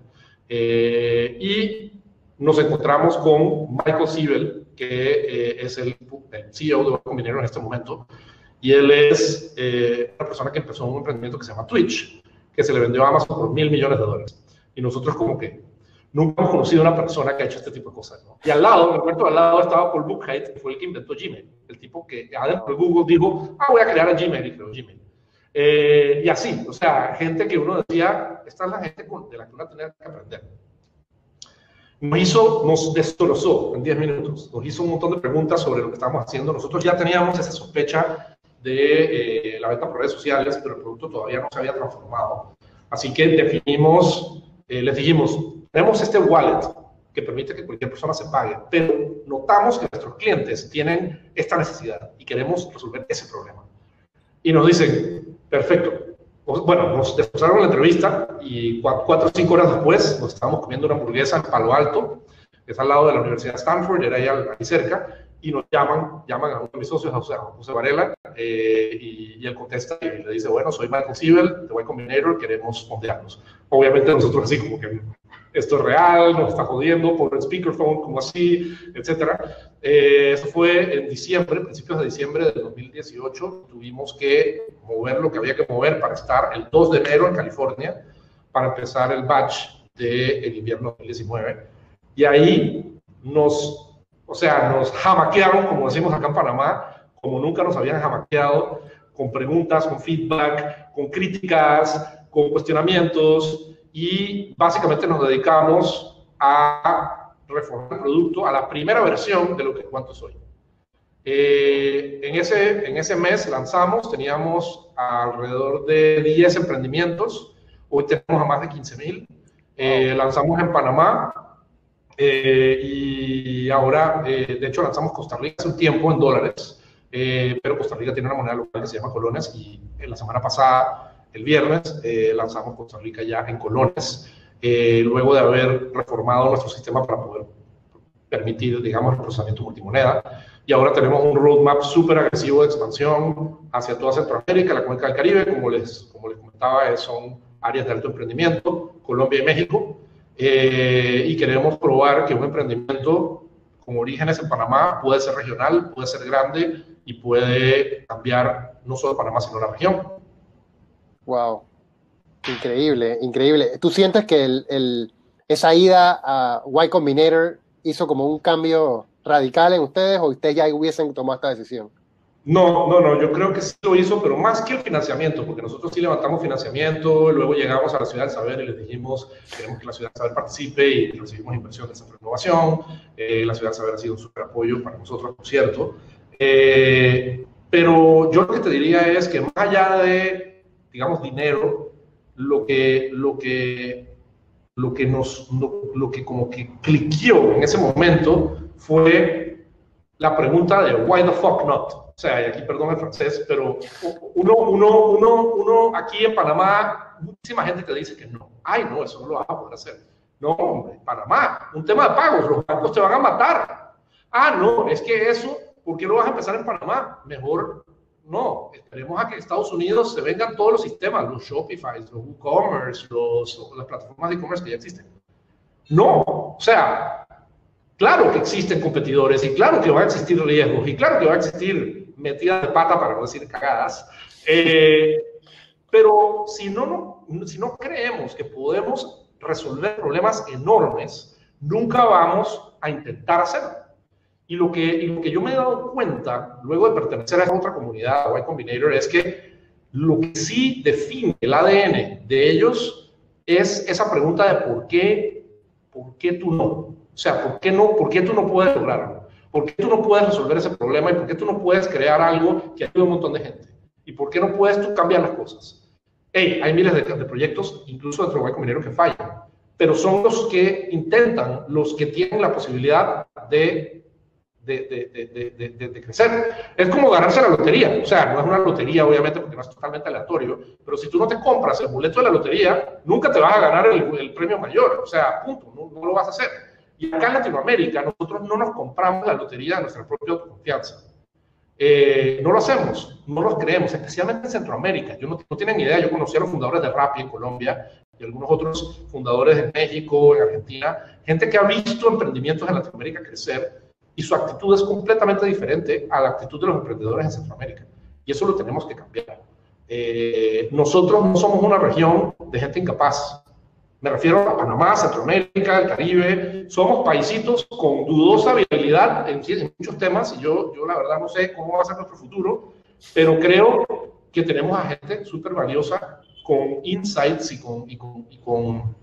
y nos encontramos con Michael Siebel, que es el CEO de Y Combinator en este momento, y él es una persona que empezó un emprendimiento que se llama Twitch, que se le vendió a Amazon por $1.000 millones. Y nosotros como que nunca hemos conocido a una persona que ha hecho este tipo de cosas, ¿no? Y al lado, en el cuarto al lado, estaba Paul Buchheit, que fue el que inventó Gmail. El tipo que adentro de Google dijo, voy a crear a Gmail, y creó Gmail. Y así, o sea, gente que uno decía, esta es la gente de la que uno tenía que aprender. Nos destrozó en 10 minutos. Nos hizo un montón de preguntas sobre lo que estábamos haciendo. Nosotros ya teníamos esa sospecha de la venta por redes sociales, pero el producto todavía no se había transformado. Así que definimos, les dijimos, tenemos este wallet que permite que cualquier persona se pague, pero notamos que nuestros clientes tienen esta necesidad y queremos resolver ese problema. Y nos dicen, perfecto. Bueno, nos destrozaron la entrevista y 4 o 5 horas después nos estábamos comiendo una hamburguesa en Palo Alto, que es al lado de la Universidad de Stanford, era ahí cerca, y nos llaman a uno de mis socios, a José Varela, y él contesta y le dice, bueno, soy Michael Siebel, de Y Combinator, queremos fondearnos. Obviamente nosotros así como que esto es real, nos está jodiendo por el speakerphone, como así, etc. Eso fue en diciembre, principios de diciembre del 2018. Tuvimos que mover lo que había que mover para estar el 2 de enero en California, para empezar el batch del invierno 2019. Y ahí nos jamaquearon, como decimos acá en Panamá, como nunca nos habían jamaqueado, con preguntas, con feedback, con críticas, con cuestionamientos, y básicamente nos dedicamos a reformar el producto a la primera versión de lo que cuánto soy. En ese mes lanzamos, teníamos alrededor de 10 emprendimientos, hoy tenemos a más de 15,000. Lanzamos en Panamá, y ahora, de hecho, lanzamos Costa Rica hace un tiempo en dólares, pero Costa Rica tiene una moneda local que se llama colones, y en la semana pasada, el viernes, lanzamos Costa Rica ya en colones, luego de haber reformado nuestro sistema para poder permitir, digamos, el procesamiento multimoneda. Y ahora tenemos un roadmap súper agresivo de expansión hacia toda Centroamérica, la cuenca del Caribe, como les comentaba, son áreas de alto emprendimiento, Colombia y México. Y queremos probar que un emprendimiento con orígenes en Panamá puede ser regional, puede ser grande y puede cambiar no solo Panamá, sino la región. Wow, increíble, increíble. ¿Tú sientes que esa ida a Y Combinator hizo como un cambio radical en ustedes o ustedes ya hubiesen tomado esta decisión? No, yo creo que sí lo hizo, pero más que el financiamiento, porque nosotros sí levantamos financiamiento, luego llegamos a la Ciudad del Saber y les dijimos, queremos que la Ciudad del Saber participe y recibimos inversión del Centro de Innovación. La Ciudad del Saber ha sido un súper apoyo para nosotros, por cierto. Pero yo lo que te diría es que más allá de, digamos, dinero, lo que como que cliqueó en ese momento fue la pregunta de why the fuck not. O sea, y aquí perdón el francés, pero uno aquí en Panamá, muchísima gente te dice que no. Ay, no, eso no lo vas a poder hacer. No, hombre, Panamá, un tema de pagos, los bancos te van a matar. Ah, no, es que eso, ¿por qué no vas a empezar en Panamá? Mejor no, esperemos a que Estados Unidos se vengan todos los sistemas, los Shopify, los WooCommerce, las plataformas de e-commerce que ya existen. No, o sea, claro que existen competidores y claro que van a existir riesgos y claro que va a existir metidas de pata, para no decir cagadas, pero si no creemos que podemos resolver problemas enormes, nunca vamos a intentar hacerlo. Y lo que yo me he dado cuenta, luego de pertenecer a esa otra comunidad, Y Combinator, es que lo que sí define el ADN de ellos es esa pregunta de ¿por qué tú no? O sea, ¿por qué tú no puedes lograrlo? ¿Por qué tú no puedes resolver ese problema? ¿Y por qué tú no puedes crear algo que ayude a un montón de gente? ¿Y por qué no puedes tú cambiar las cosas? Hey, hay miles de proyectos, incluso dentro de Y Combinator, que fallan, pero son los que intentan, los que tienen la posibilidad de crecer. Es como ganarse la lotería. O sea, no es una lotería, obviamente, porque no es totalmente aleatorio, pero si tú no te compras el boleto de la lotería, nunca te vas a ganar el premio mayor. O sea, punto, no lo vas a hacer. Y acá en Latinoamérica, nosotros no nos compramos la lotería de nuestra propia autoconfianza. No lo hacemos, no lo creemos, especialmente en Centroamérica. Yo no tienen idea, yo conocí a los fundadores de Rappi en Colombia y algunos otros fundadores en México, en Argentina, gente que ha visto emprendimientos en Latinoamérica crecer, y su actitud es completamente diferente a la actitud de los emprendedores en Centroamérica. Y eso lo tenemos que cambiar. Nosotros no somos una región de gente incapaz. Me refiero a Panamá, Centroamérica, el Caribe. Somos paisitos con dudosa viabilidad en muchos temas, y yo la verdad no sé cómo va a ser nuestro futuro, pero creo que tenemos a gente súper valiosa con insights y con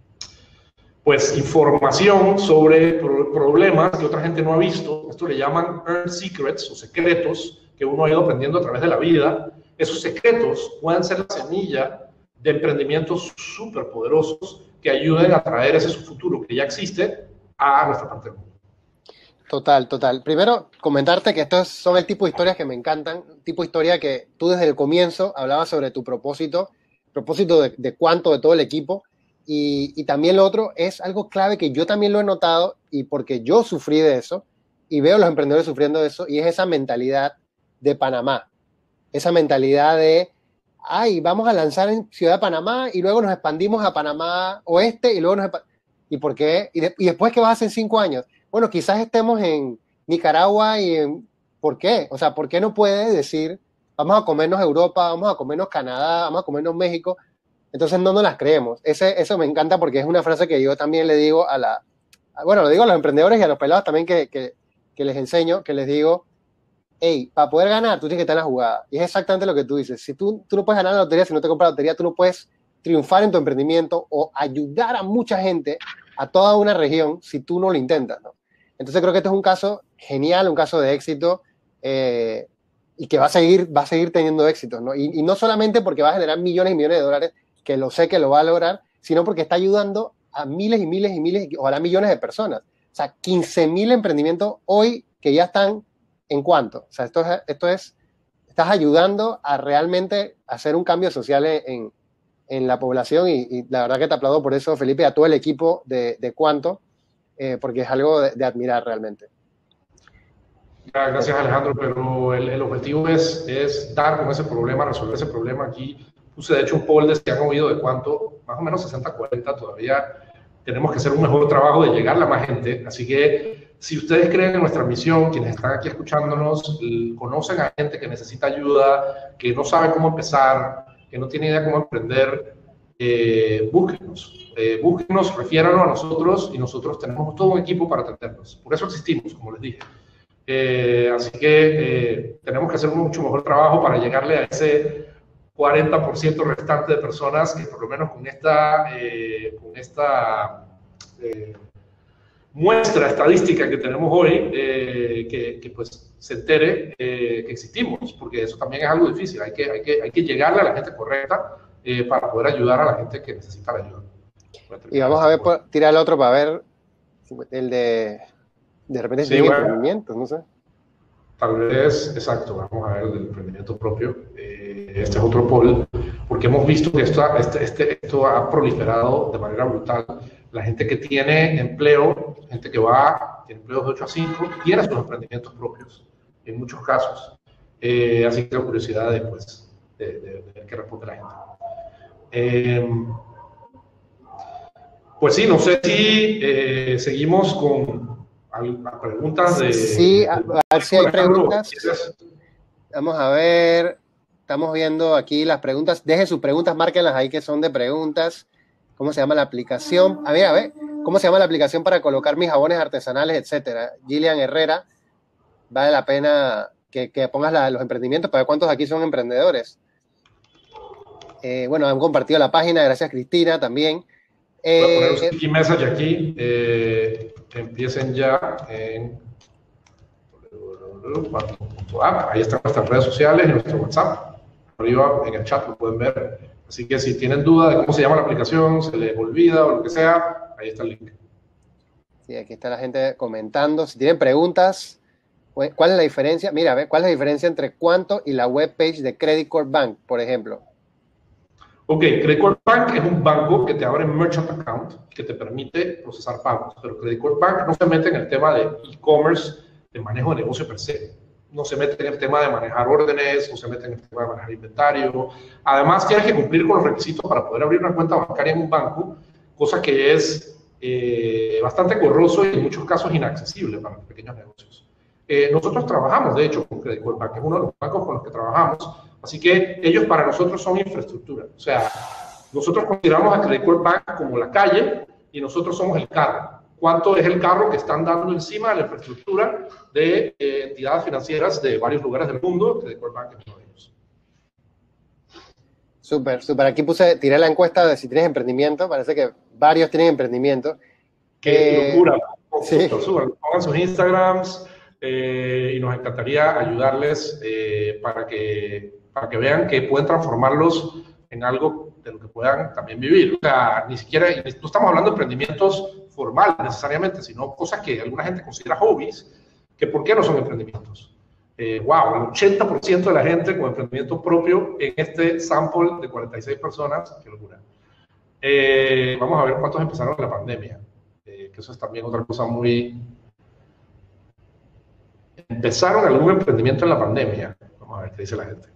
pues información sobre problemas que otra gente no ha visto. Esto le llaman earned secrets o secretos que uno ha ido aprendiendo a través de la vida. Esos secretos pueden ser la semilla de emprendimientos súper poderosos que ayuden a traer ese futuro que ya existe a nuestra parte del mundo. Total. Primero, comentarte que estos son el tipo de historias que me encantan, tipo de historia que tú desde el comienzo hablabas sobre tu propósito de cuánto de todo el equipo. Y también lo otro es algo clave que yo también lo he notado, y porque yo sufrí de eso y veo a los emprendedores sufriendo de eso, y es esa mentalidad de Panamá, esa mentalidad de vamos a lanzar en Ciudad de Panamá y luego nos expandimos a Panamá Oeste y luego ¿y por qué? Y después, ¿qué vas a hacer en 5 años? Bueno, quizás estemos en Nicaragua ¿por qué? O sea, ¿por qué no puedes decir vamos a comernos Europa, vamos a comernos Canadá, vamos a comernos México? Entonces no nos las creemos. Eso me encanta, porque es una frase que yo también le digo lo digo a los emprendedores y a los pelados también que les enseño, que les digo, para poder ganar, tú tienes que estar en la jugada. Y es exactamente lo que tú dices. Si tú no puedes ganar la lotería, si no te compras la lotería, tú no puedes triunfar en tu emprendimiento o ayudar a mucha gente, a toda una región, si tú no lo intentas, ¿no? Entonces creo que este es un caso genial, un caso de éxito, y que va a seguir teniendo éxitos, ¿no? Y no solamente porque va a generar millones y millones de dólares, que lo sé que lo va a lograr, sino porque está ayudando a miles y miles y miles, ojalá millones de personas. O sea, 15,000 emprendimientos hoy que ya están en cuánto. O sea, estás ayudando a realmente hacer un cambio social en la población, y la verdad que te aplaudo por eso, Felipe, a todo el equipo de Cuánto, porque es algo de admirar realmente. Gracias, Alejandro, pero el objetivo es dar con ese problema, resolver ese problema. Aquí puse, de hecho, un poll de si han oído de Cuánto, más o menos 60-40, todavía tenemos que hacer un mejor trabajo de llegarle a más gente. Así que si ustedes creen en nuestra misión, quienes están aquí escuchándonos, conocen a gente que necesita ayuda, que no sabe cómo empezar, que no tiene idea cómo emprender, búsquenos, refiéranos a nosotros, y nosotros tenemos todo un equipo para atenderlos. Por eso existimos, como les dije. Así que tenemos que hacer un mucho mejor trabajo para llegarle a ese 40% restante de personas que, por lo menos con esta muestra estadística que tenemos hoy, que pues se entere que existimos, porque eso también es algo difícil. Hay que llegarle a la gente correcta para poder ayudar a la gente que necesita la ayuda. Y vamos a ver, tirar el otro para ver el de repente sí, emprendimientos, no sé. Tal vez, exacto, vamos a ver el del emprendimiento propio. Este es otro poll, porque hemos visto que esto ha proliferado de manera brutal. La gente que tiene empleo, gente que va tiene empleos de 8 a 5, tiene sus emprendimientos propios, en muchos casos. Así que tengo curiosidad de, pues, de qué responde la gente. Pues sí, no sé si seguimos con algunas preguntas de... Sí, a ver si hay preguntas. Vamos a ver, estamos viendo aquí las preguntas. Dejen sus preguntas, márquenlas ahí que son de preguntas. ¿Cómo se llama la aplicación? A ver, ¿cómo se llama la aplicación para colocar mis jabones artesanales, etcétera? Gillian Herrera, vale la pena que pongas los emprendimientos, para ver cuántos aquí son emprendedores. Bueno, han compartido la página, gracias Cristina también. Voy a poner un sticky message aquí, empiecen ya en www.banco.app, ahí están nuestras redes sociales y nuestro WhatsApp, arriba en el chat lo pueden ver, así que si tienen duda de cómo se llama la aplicación, se les olvida o lo que sea, ahí está el link. Sí, aquí está la gente comentando, si tienen preguntas, ¿cuál es la diferencia? Mira, a ver, ¿cuál es la diferencia entre Cuánto y la webpage de Credit Corp Bank, por ejemplo? Ok, Credit Corp Bank es un banco que te abre merchant account, que te permite procesar pagos, pero Credit Corp Bank no se mete en el tema de e-commerce, de manejo de negocio per se. No se mete en el tema de manejar órdenes, no se mete en el tema de manejar inventario. Además, tienes que cumplir con los requisitos para poder abrir una cuenta bancaria en un banco, cosa que es bastante corroso y en muchos casos inaccesible para los pequeños negocios. Nosotros trabajamos, de hecho, con Credit Corp Bank, es uno de los bancos con los que trabajamos. Así que ellos para nosotros son infraestructura. O sea, nosotros consideramos a Credit Corp Bank como la calle y nosotros somos el carro. ¿Cuánto es el carro que están dando encima de la infraestructura de entidades financieras de varios lugares del mundo? Credit Corp Bank es uno de ellos. Súper, súper. Aquí tiré la encuesta de si tienes emprendimiento. Parece que varios tienen emprendimiento. ¡Qué locura! Sí. Pongan sus Instagrams y nos encantaría ayudarles para que vean que pueden transformarlos en algo de lo que puedan también vivir. O sea, ni siquiera, no estamos hablando de emprendimientos formales necesariamente, sino cosas que alguna gente considera hobbies, que ¿por qué no son emprendimientos? Wow, el 80% de la gente con emprendimiento propio en este sample de 46 personas, qué locura. Vamos a ver cuántos empezaron en la pandemia, que eso es también otra cosa muy... ¿Empezaron algún emprendimiento en la pandemia? Vamos a ver qué dice la gente.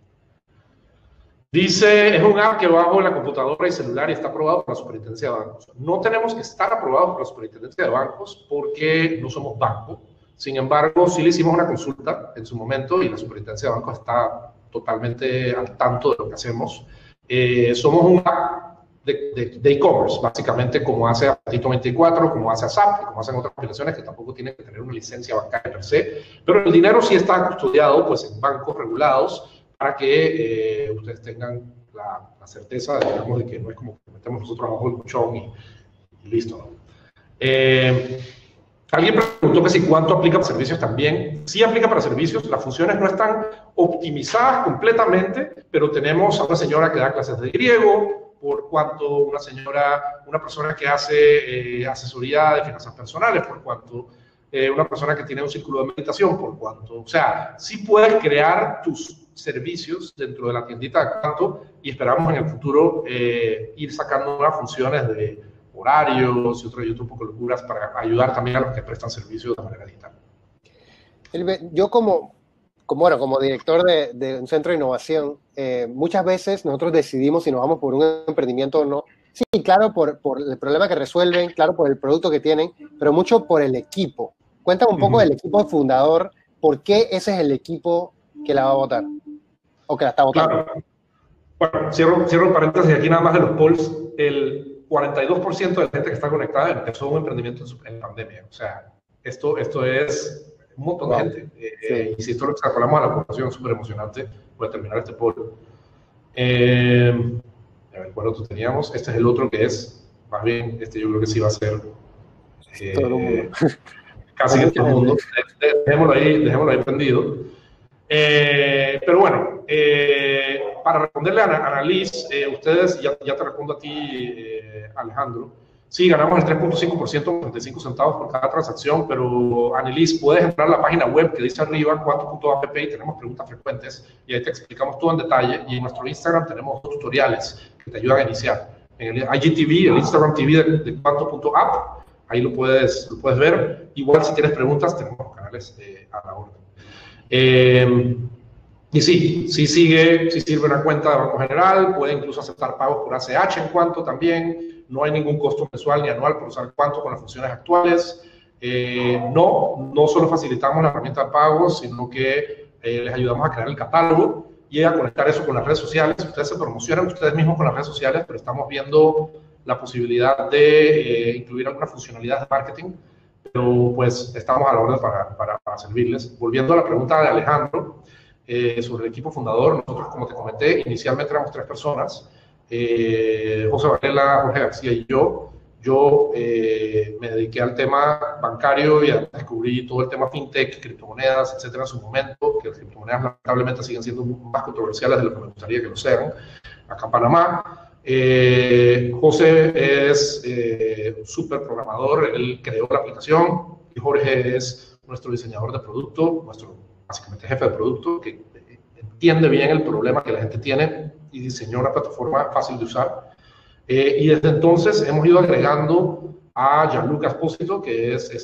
Dice, es un app que bajo en la computadora y celular y está aprobado por la Superintendencia de Bancos. No tenemos que estar aprobados por la Superintendencia de Bancos porque no somos banco. Sin embargo, sí le hicimos una consulta en su momento y la Superintendencia de Bancos está totalmente al tanto de lo que hacemos. Somos un app de e-commerce, básicamente como hace Apetito 24, como hace ASAP, como hacen otras aplicaciones que tampoco tienen que tener una licencia bancaria per se, pero el dinero sí está custodiado pues, en bancos regulados para que ustedes tengan la certeza, digamos, de que no es como que metemos nosotros abajo el colchón y listo, ¿no? Alguien preguntó que si cuánto aplica para servicios también. Sí aplica para servicios, las funciones no están optimizadas completamente, pero tenemos a una señora que da clases de griego, por cuanto una persona que hace asesoría de finanzas personales, por cuanto una persona que tiene un círculo de meditación, por cuanto, o sea, sí puedes crear tus servicios dentro de la tiendita de Cuánto y esperamos en el futuro ir sacando nuevas funciones de horarios y otro poco de locuras para ayudar también a los que prestan servicios de manera digital. Yo como director de un centro de innovación, muchas veces nosotros decidimos si nos vamos por un emprendimiento o no. Sí, claro, por el problema que resuelven, claro, por el producto que tienen, pero mucho por el equipo. Cuéntame un poco del equipo fundador, ¿por qué ese es el equipo que la va a votar? O que la está votando. Claro. Bueno, cierro el paréntesis aquí nada más de los polls. El 42% de la gente que está conectada empezó un emprendimiento en pandemia. O sea, esto es un montón de gente. Sí. Y si esto lo extrapolamos a la población, es súper emocionante. Voy a terminar este poll. A ver, ¿cuál otro teníamos? Este es el otro que es, más bien, yo creo que sí va a ser todo el mundo. Casi que todo el mundo. Dejémoslo ahí prendido. Pero bueno, para responderle a Annalise, ustedes, ya te respondo a ti, Alejandro. Sí, ganamos el 3.5%, 35 centavos por cada transacción, pero Annalise, puedes entrar a la página web que dice arriba, cuánto.app, y tenemos preguntas frecuentes, y ahí te explicamos todo en detalle, y en nuestro Instagram tenemos tutoriales que te ayudan a iniciar. En el IGTV, el Instagram TV de cuánto.app, ahí lo puedes ver. Igual si tienes preguntas, tenemos los canales a la orden. Y sí sirve una cuenta de Banco General, puede incluso aceptar pagos por ACH en Cuanto también, no hay ningún costo mensual ni anual por usar Cuanto con las funciones actuales. No solo facilitamos la herramienta de pagos, sino que les ayudamos a crear el catálogo y a conectar eso con las redes sociales. Ustedes se promocionan ustedes mismos con las redes sociales, pero estamos viendo la posibilidad de incluir algunas funcionalidades de marketing, pero pues estamos a la orden para servirles. Volviendo a la pregunta de Alejandro sobre el equipo fundador, nosotros, como te comenté, inicialmente éramos 3 personas, José Varela, Jorge García y yo. Yo me dediqué al tema bancario y descubrí todo el tema fintech, criptomonedas, etcétera, en su momento, que las criptomonedas lamentablemente siguen siendo más controversiales de lo que me gustaría que lo sean acá en Panamá. José es un súper programador, él creó la aplicación, y Jorge es nuestro diseñador de producto, nuestro básicamente jefe de producto, que entiende bien el problema que la gente tiene y diseñó una plataforma fácil de usar. Y desde entonces hemos ido agregando a Gianluca Esposito, que es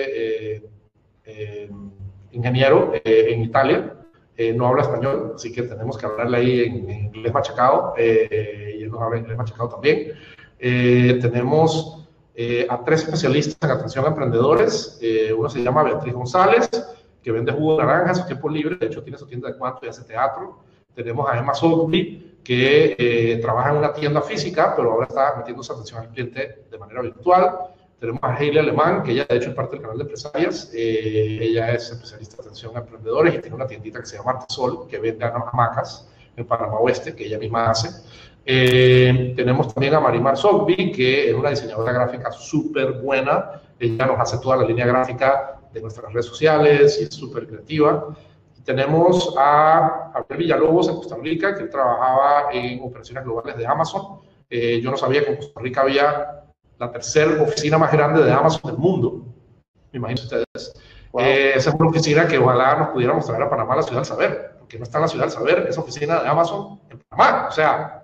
ingeniero en Italia. No habla español, así que tenemos que hablarle ahí en inglés machacado, y él nos habla inglés machacado también. Tenemos a 3 especialistas en atención a emprendedores. Uno se llama Beatriz González, que vende jugo de naranja en su tiempo libre, de hecho tiene su tienda de Cuanto y hace teatro. Tenemos a Emma Sogby, que trabaja en una tienda física, pero ahora está metiendo su atención al cliente de manera virtual. Tenemos a Hailey Alemán, que ella de hecho es parte del canal de empresarias. Ella es especialista en atención a emprendedores y tiene una tiendita que se llama Artesol, que vende hamacas en Panamá Oeste, que ella misma hace. Tenemos también a Marimar Sogby, que es una diseñadora gráfica súper buena. Ella nos hace toda la línea gráfica de nuestras redes sociales y es súper creativa. Tenemos a Javier Villalobos en Costa Rica, que él trabajaba en operaciones globales de Amazon. Yo no sabía que en Costa Rica había la 3ª oficina más grande de Amazon del mundo. Me imagino ustedes. Wow. Esa es una oficina que ojalá nos pudiéramos traer a Panamá, a la Ciudad del Saber, porque no está en la Ciudad del Saber, esa oficina de Amazon en Panamá. O sea,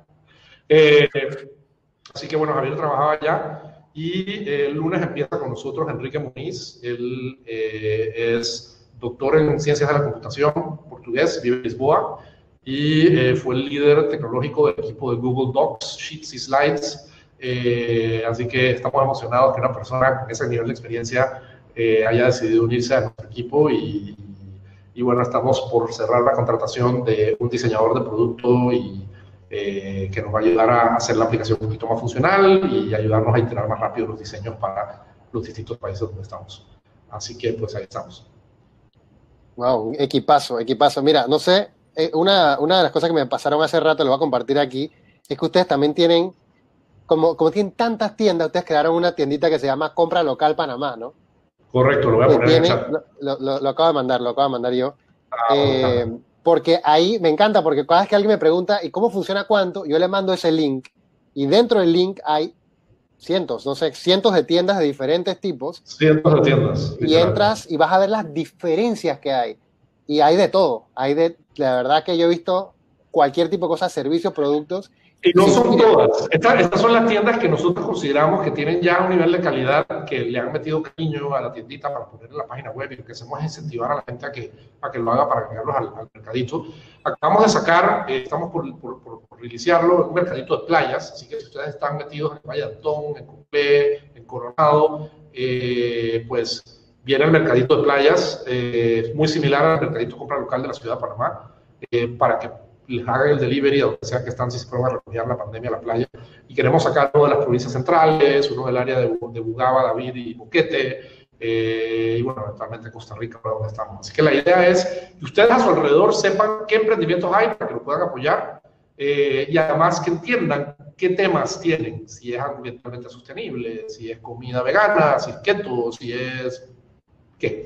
así que bueno, Javier trabajaba allá y el lunes empieza con nosotros Enrique Muniz. Él es doctor en ciencias de la computación, portugués, vive en Lisboa, y fue el líder tecnológico del equipo de Google Docs, Sheets y Slides. Así que estamos emocionados que una persona con ese nivel de experiencia haya decidido unirse a nuestro equipo y bueno, estamos por cerrar la contratación de un diseñador de producto y que nos va a ayudar a hacer la aplicación un poquito más funcional y ayudarnos a iterar más rápido los diseños para los distintos países donde estamos. Así que pues ahí estamos. Wow, equipazo, equipazo. Mira, no sé, una de las cosas que me pasaron hace rato, lo voy a compartir aquí, es que ustedes también tienen, como tienen tantas tiendas, ustedes crearon una tiendita que se llama Compra Local Panamá, ¿no? Correcto, lo voy a poner en el chat. Lo acabo de mandar yo. Porque ahí me encanta, porque cada vez que alguien me pregunta, ¿y cómo funciona Cuanto? Yo le mando ese link, y dentro del link hay cientos de tiendas de diferentes tipos. Cientos de tiendas. Y entras y vas a ver las diferencias que hay. Y hay de todo. La verdad que yo he visto cualquier tipo de cosas, servicios, productos. Y no son todas. Estas son las tiendas que nosotros consideramos que tienen ya un nivel de calidad, que le han metido cariño a la tiendita para poner en la página web, y lo que hacemos es incentivar a la gente a que lo haga para agregarlos al mercadito. Acabamos de sacar, estamos por reiniciarlo, un mercadito de playas, así que si ustedes están metidos en Valle de Antón, en Cupé, en Coronado, pues viene el mercadito de playas, muy similar al mercadito compra local de la ciudad de Panamá, para que les hagan el delivery a donde sea que están, si se fueron a refugiar la pandemia a la playa. Y queremos sacar uno de las provincias centrales, uno del área de Bugaba, David y Boquete, y bueno, eventualmente Costa Rica, para donde estamos. Así que la idea es que ustedes a su alrededor sepan qué emprendimientos hay para que lo puedan apoyar, y además que entiendan qué temas tienen, si es ambientalmente sostenible, si es comida vegana, si es keto, si es... ¿qué?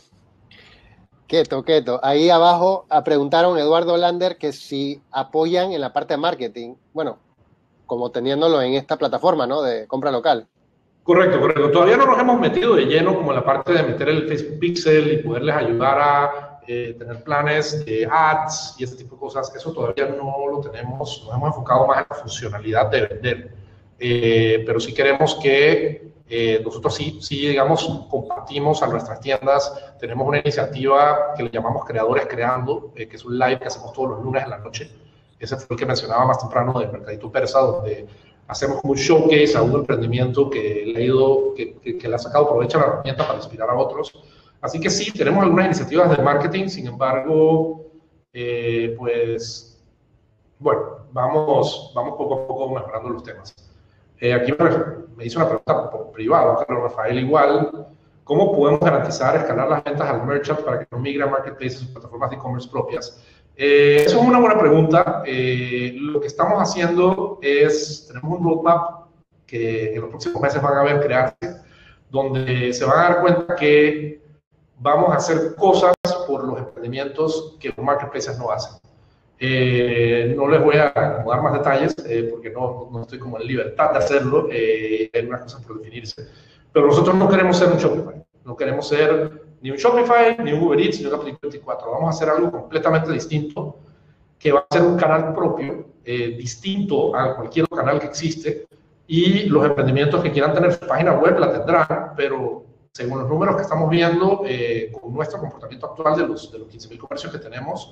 Keto. Ahí abajo preguntaron Eduardo Lander que si apoyan en la parte de marketing, bueno, como teniéndolo en esta plataforma, ¿no? De compra local. Correcto. Todavía no nos hemos metido de lleno como en la parte de meter el Facebook Pixel y poderles ayudar a tener planes de ads y ese tipo de cosas. Eso todavía no lo tenemos, nos hemos enfocado más en la funcionalidad de vender. Pero sí queremos que Nosotros sí, digamos, compartimos a nuestras tiendas. Tenemos una iniciativa que le llamamos Creadores Creando, que es un live que hacemos todos los lunes en la noche. Ese fue el que mencionaba más temprano del Mercadito Persa, donde hacemos como un showcase a un emprendimiento que le ha sacado provecho a la herramienta para inspirar a otros. Así que sí, tenemos algunas iniciativas de marketing, sin embargo, pues, bueno, vamos poco a poco mejorando los temas. Aquí me hizo una pregunta por privado, Carlos Rafael, igual, ¿cómo podemos garantizar escalar las ventas al merchant para que no migre a marketplaces o plataformas de e-commerce propias? Eso es una buena pregunta. Lo que estamos haciendo es, tenemos un roadmap que en los próximos meses van a ver crearse, donde se van a dar cuenta que vamos a hacer cosas por los emprendimientos que los marketplaces no hacen. No les voy a dar más detalles porque no estoy como en libertad de hacerlo, hay unas cosas por definirse, pero nosotros no queremos ser un Shopify, no queremos ser ni un Shopify, ni un Uber Eats, ni un Apple 24, vamos a hacer algo completamente distinto, que va a ser un canal propio, distinto a cualquier otro canal que existe, y los emprendimientos que quieran tener su página web la tendrán, pero según los números que estamos viendo, con nuestro comportamiento actual de los 15.000 comercios que tenemos,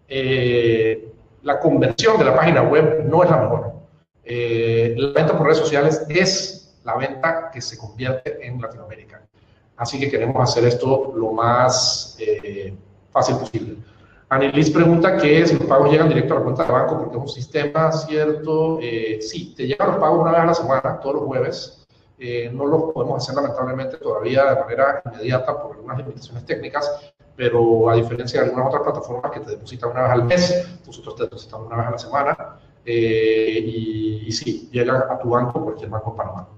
la conversión de la página web no es la mejor. La venta por redes sociales es la venta que se convierte en Latinoamérica. Así que queremos hacer esto lo más fácil posible. Annelies pregunta que si los pagos llegan directo a la cuenta de banco porque es un sistema, ¿cierto? Sí, te llegan los pagos una vez a la semana, todos los jueves. No los podemos hacer lamentablemente todavía de manera inmediata por algunas limitaciones técnicas, pero a diferencia de algunas otras plataformas que te depositan una vez al mes, nosotros te depositamos una vez a la semana y sí, llega a tu banco, cualquier banco en Panamá.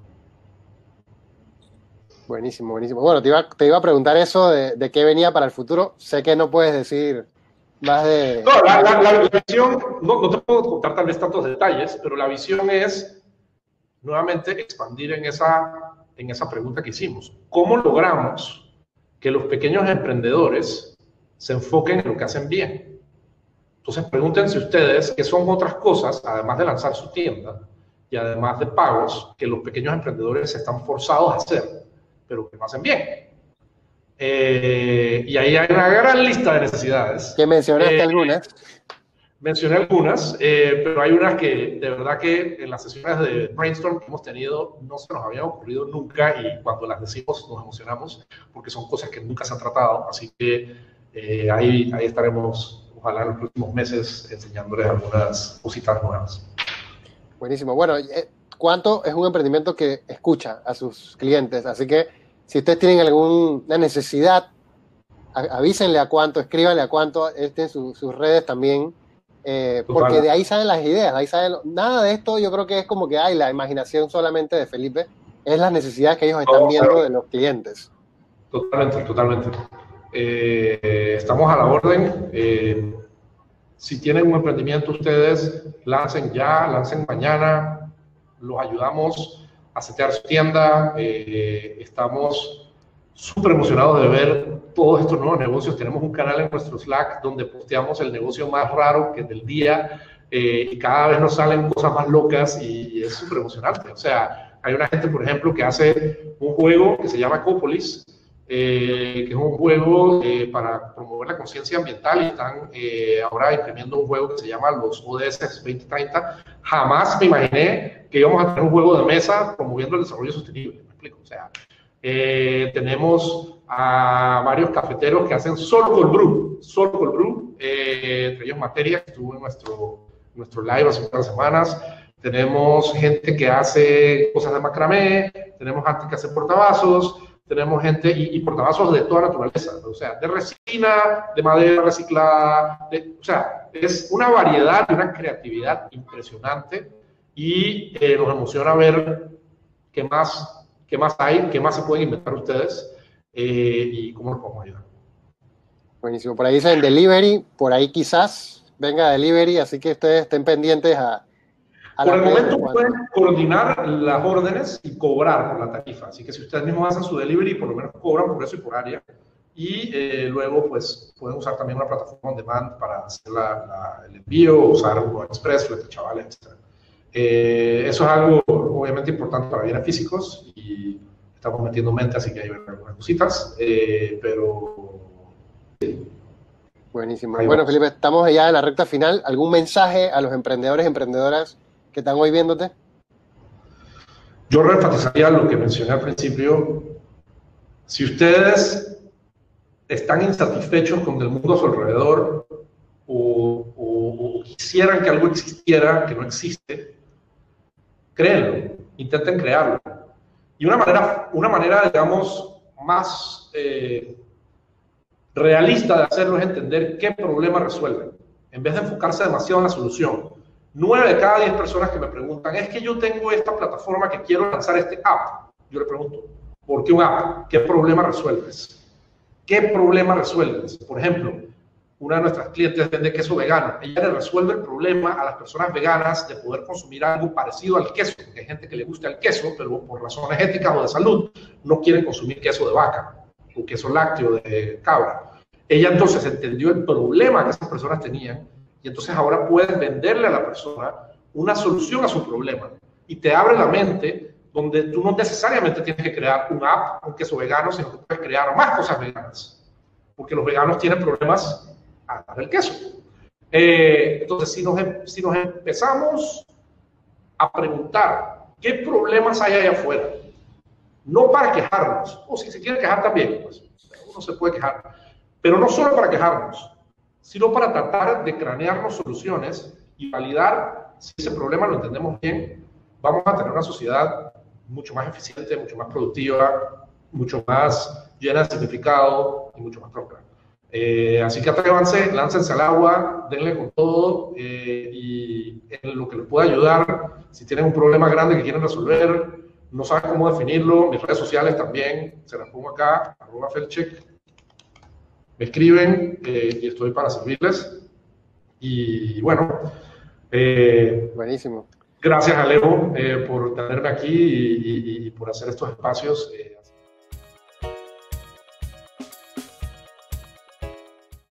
Buenísimo, buenísimo. Bueno, te iba a preguntar eso de qué venía para el futuro. Sé que no puedes decir más de... No, la visión, no te puedo contar tal vez tantos detalles, pero la visión es nuevamente expandir en esa pregunta que hicimos. ¿Cómo logramos que los pequeños emprendedores se enfoquen en lo que hacen bien? Entonces, pregúntense ustedes qué son otras cosas, además de lanzar su tienda y además de pagos, que los pequeños emprendedores están forzados a hacer, pero que no hacen bien. Y ahí hay una gran lista de necesidades. Que mencionaste algunas. Mencioné algunas, pero hay unas que de verdad que en las sesiones de brainstorm que hemos tenido no se nos habían ocurrido nunca y cuando las decimos nos emocionamos porque son cosas que nunca se han tratado. Así que ahí estaremos, ojalá en los próximos meses, enseñándoles algunas cositas nuevas. Buenísimo. Bueno, Cuanto es un emprendimiento que escucha a sus clientes, así que si ustedes tienen alguna necesidad, avísenle a Cuanto, escríbanle a Cuanto, sus redes también, porque de ahí salen las ideas, nada de esto yo creo que es como que hay la imaginación solamente de Felipe, es las necesidades que ellos están viendo de los clientes. Totalmente. Estamos a la orden. Si tienen un emprendimiento ustedes, lancen ya, lancen mañana, los ayudamos a setear su tienda. Estamos súper emocionados de ver todos estos nuevos negocios. Tenemos un canal en nuestro Slack donde posteamos el negocio más raro que del día y cada vez nos salen cosas más locas y es súper emocionante. O sea, hay una gente, por ejemplo, que hace un juego que se llama Ecopolis, que es un juego para promover la conciencia ambiental y están ahora imprimiendo un juego que se llama los ODS 2030. Jamás me imaginé que íbamos a tener un juego de mesa promoviendo el desarrollo sostenible, ¿me explico? O sea, tenemos a varios cafeteros que hacen solo cold brew, entre ellos Materia, que estuvo en nuestro live hace unas semanas. Tenemos gente que hace cosas de macramé, tenemos gente que hace portavasos, tenemos gente y portavasos de toda naturaleza, o sea, de resina, de madera reciclada, o sea, es una variedad y una creatividad impresionante y nos emociona ver qué más hay, qué más se pueden inventar ustedes y cómo nos podemos ayudar. Buenísimo, por ahí dicen delivery, por ahí quizás venga delivery, así que ustedes estén pendientes a por el momento pueden coordinar las órdenes y cobrar por la tarifa. Así que si ustedes mismos hacen su delivery, por lo menos cobran por eso y por área. Y luego, pues, pueden usar también una plataforma on demand para hacer el envío, usar un Express, Flete Chavales, etc. Eso es algo obviamente importante para bienes físicos y estamos metiendo mente, así que hay algunas cositas, pero... Buenísimo. Bueno, Felipe, estamos ya en la recta final. ¿Algún mensaje a los emprendedores y emprendedoras que están hoy viéndote? Yo reenfatizaría lo que mencioné al principio. Si ustedes están insatisfechos con el mundo a su alrededor o quisieran que algo existiera que no existe, créenlo, intenten crearlo. Y una manera digamos, más realista de hacerlo es entender qué problema resuelven, en vez de enfocarse demasiado en la solución. 9 de cada 10 personas que me preguntan, es que yo tengo esta plataforma que quiero lanzar este app. Yo le pregunto, ¿por qué un app? ¿Qué problema resuelves? ¿Qué problema resuelves? Por ejemplo, una de nuestras clientes vende queso vegano. Ella le resuelve el problema a las personas veganas de poder consumir algo parecido al queso, porque hay gente que le gusta el queso, pero por razones éticas o de salud no quieren consumir queso de vaca o queso lácteo de cabra. Ella entonces entendió el problema que esas personas tenían y entonces ahora puedes venderle a la persona una solución a su problema y te abre la mente donde tú no necesariamente tienes que crear un app, un queso vegano, sino que puedes crear más cosas veganas, porque los veganos tienen problemas del queso. Entonces, si nos empezamos a preguntar qué problemas hay allá afuera, no para quejarnos, o si se quiere quejar también, pues uno se puede quejar, pero no solo para quejarnos, sino para tratar de cranearnos soluciones y validar si ese problema lo entendemos bien, vamos a tener una sociedad mucho más eficiente, mucho más productiva, mucho más llena de significado y mucho más próspera. Así que atrévanse, láncense al agua, denle con todo y en lo que les pueda ayudar, si tienen un problema grande que quieren resolver, no saben cómo definirlo, mis redes sociales también, se las pongo acá, @Felcheck, me escriben y estoy para servirles. Y bueno, buenísimo. Gracias, Alejo, por tenerme aquí y por hacer estos espacios.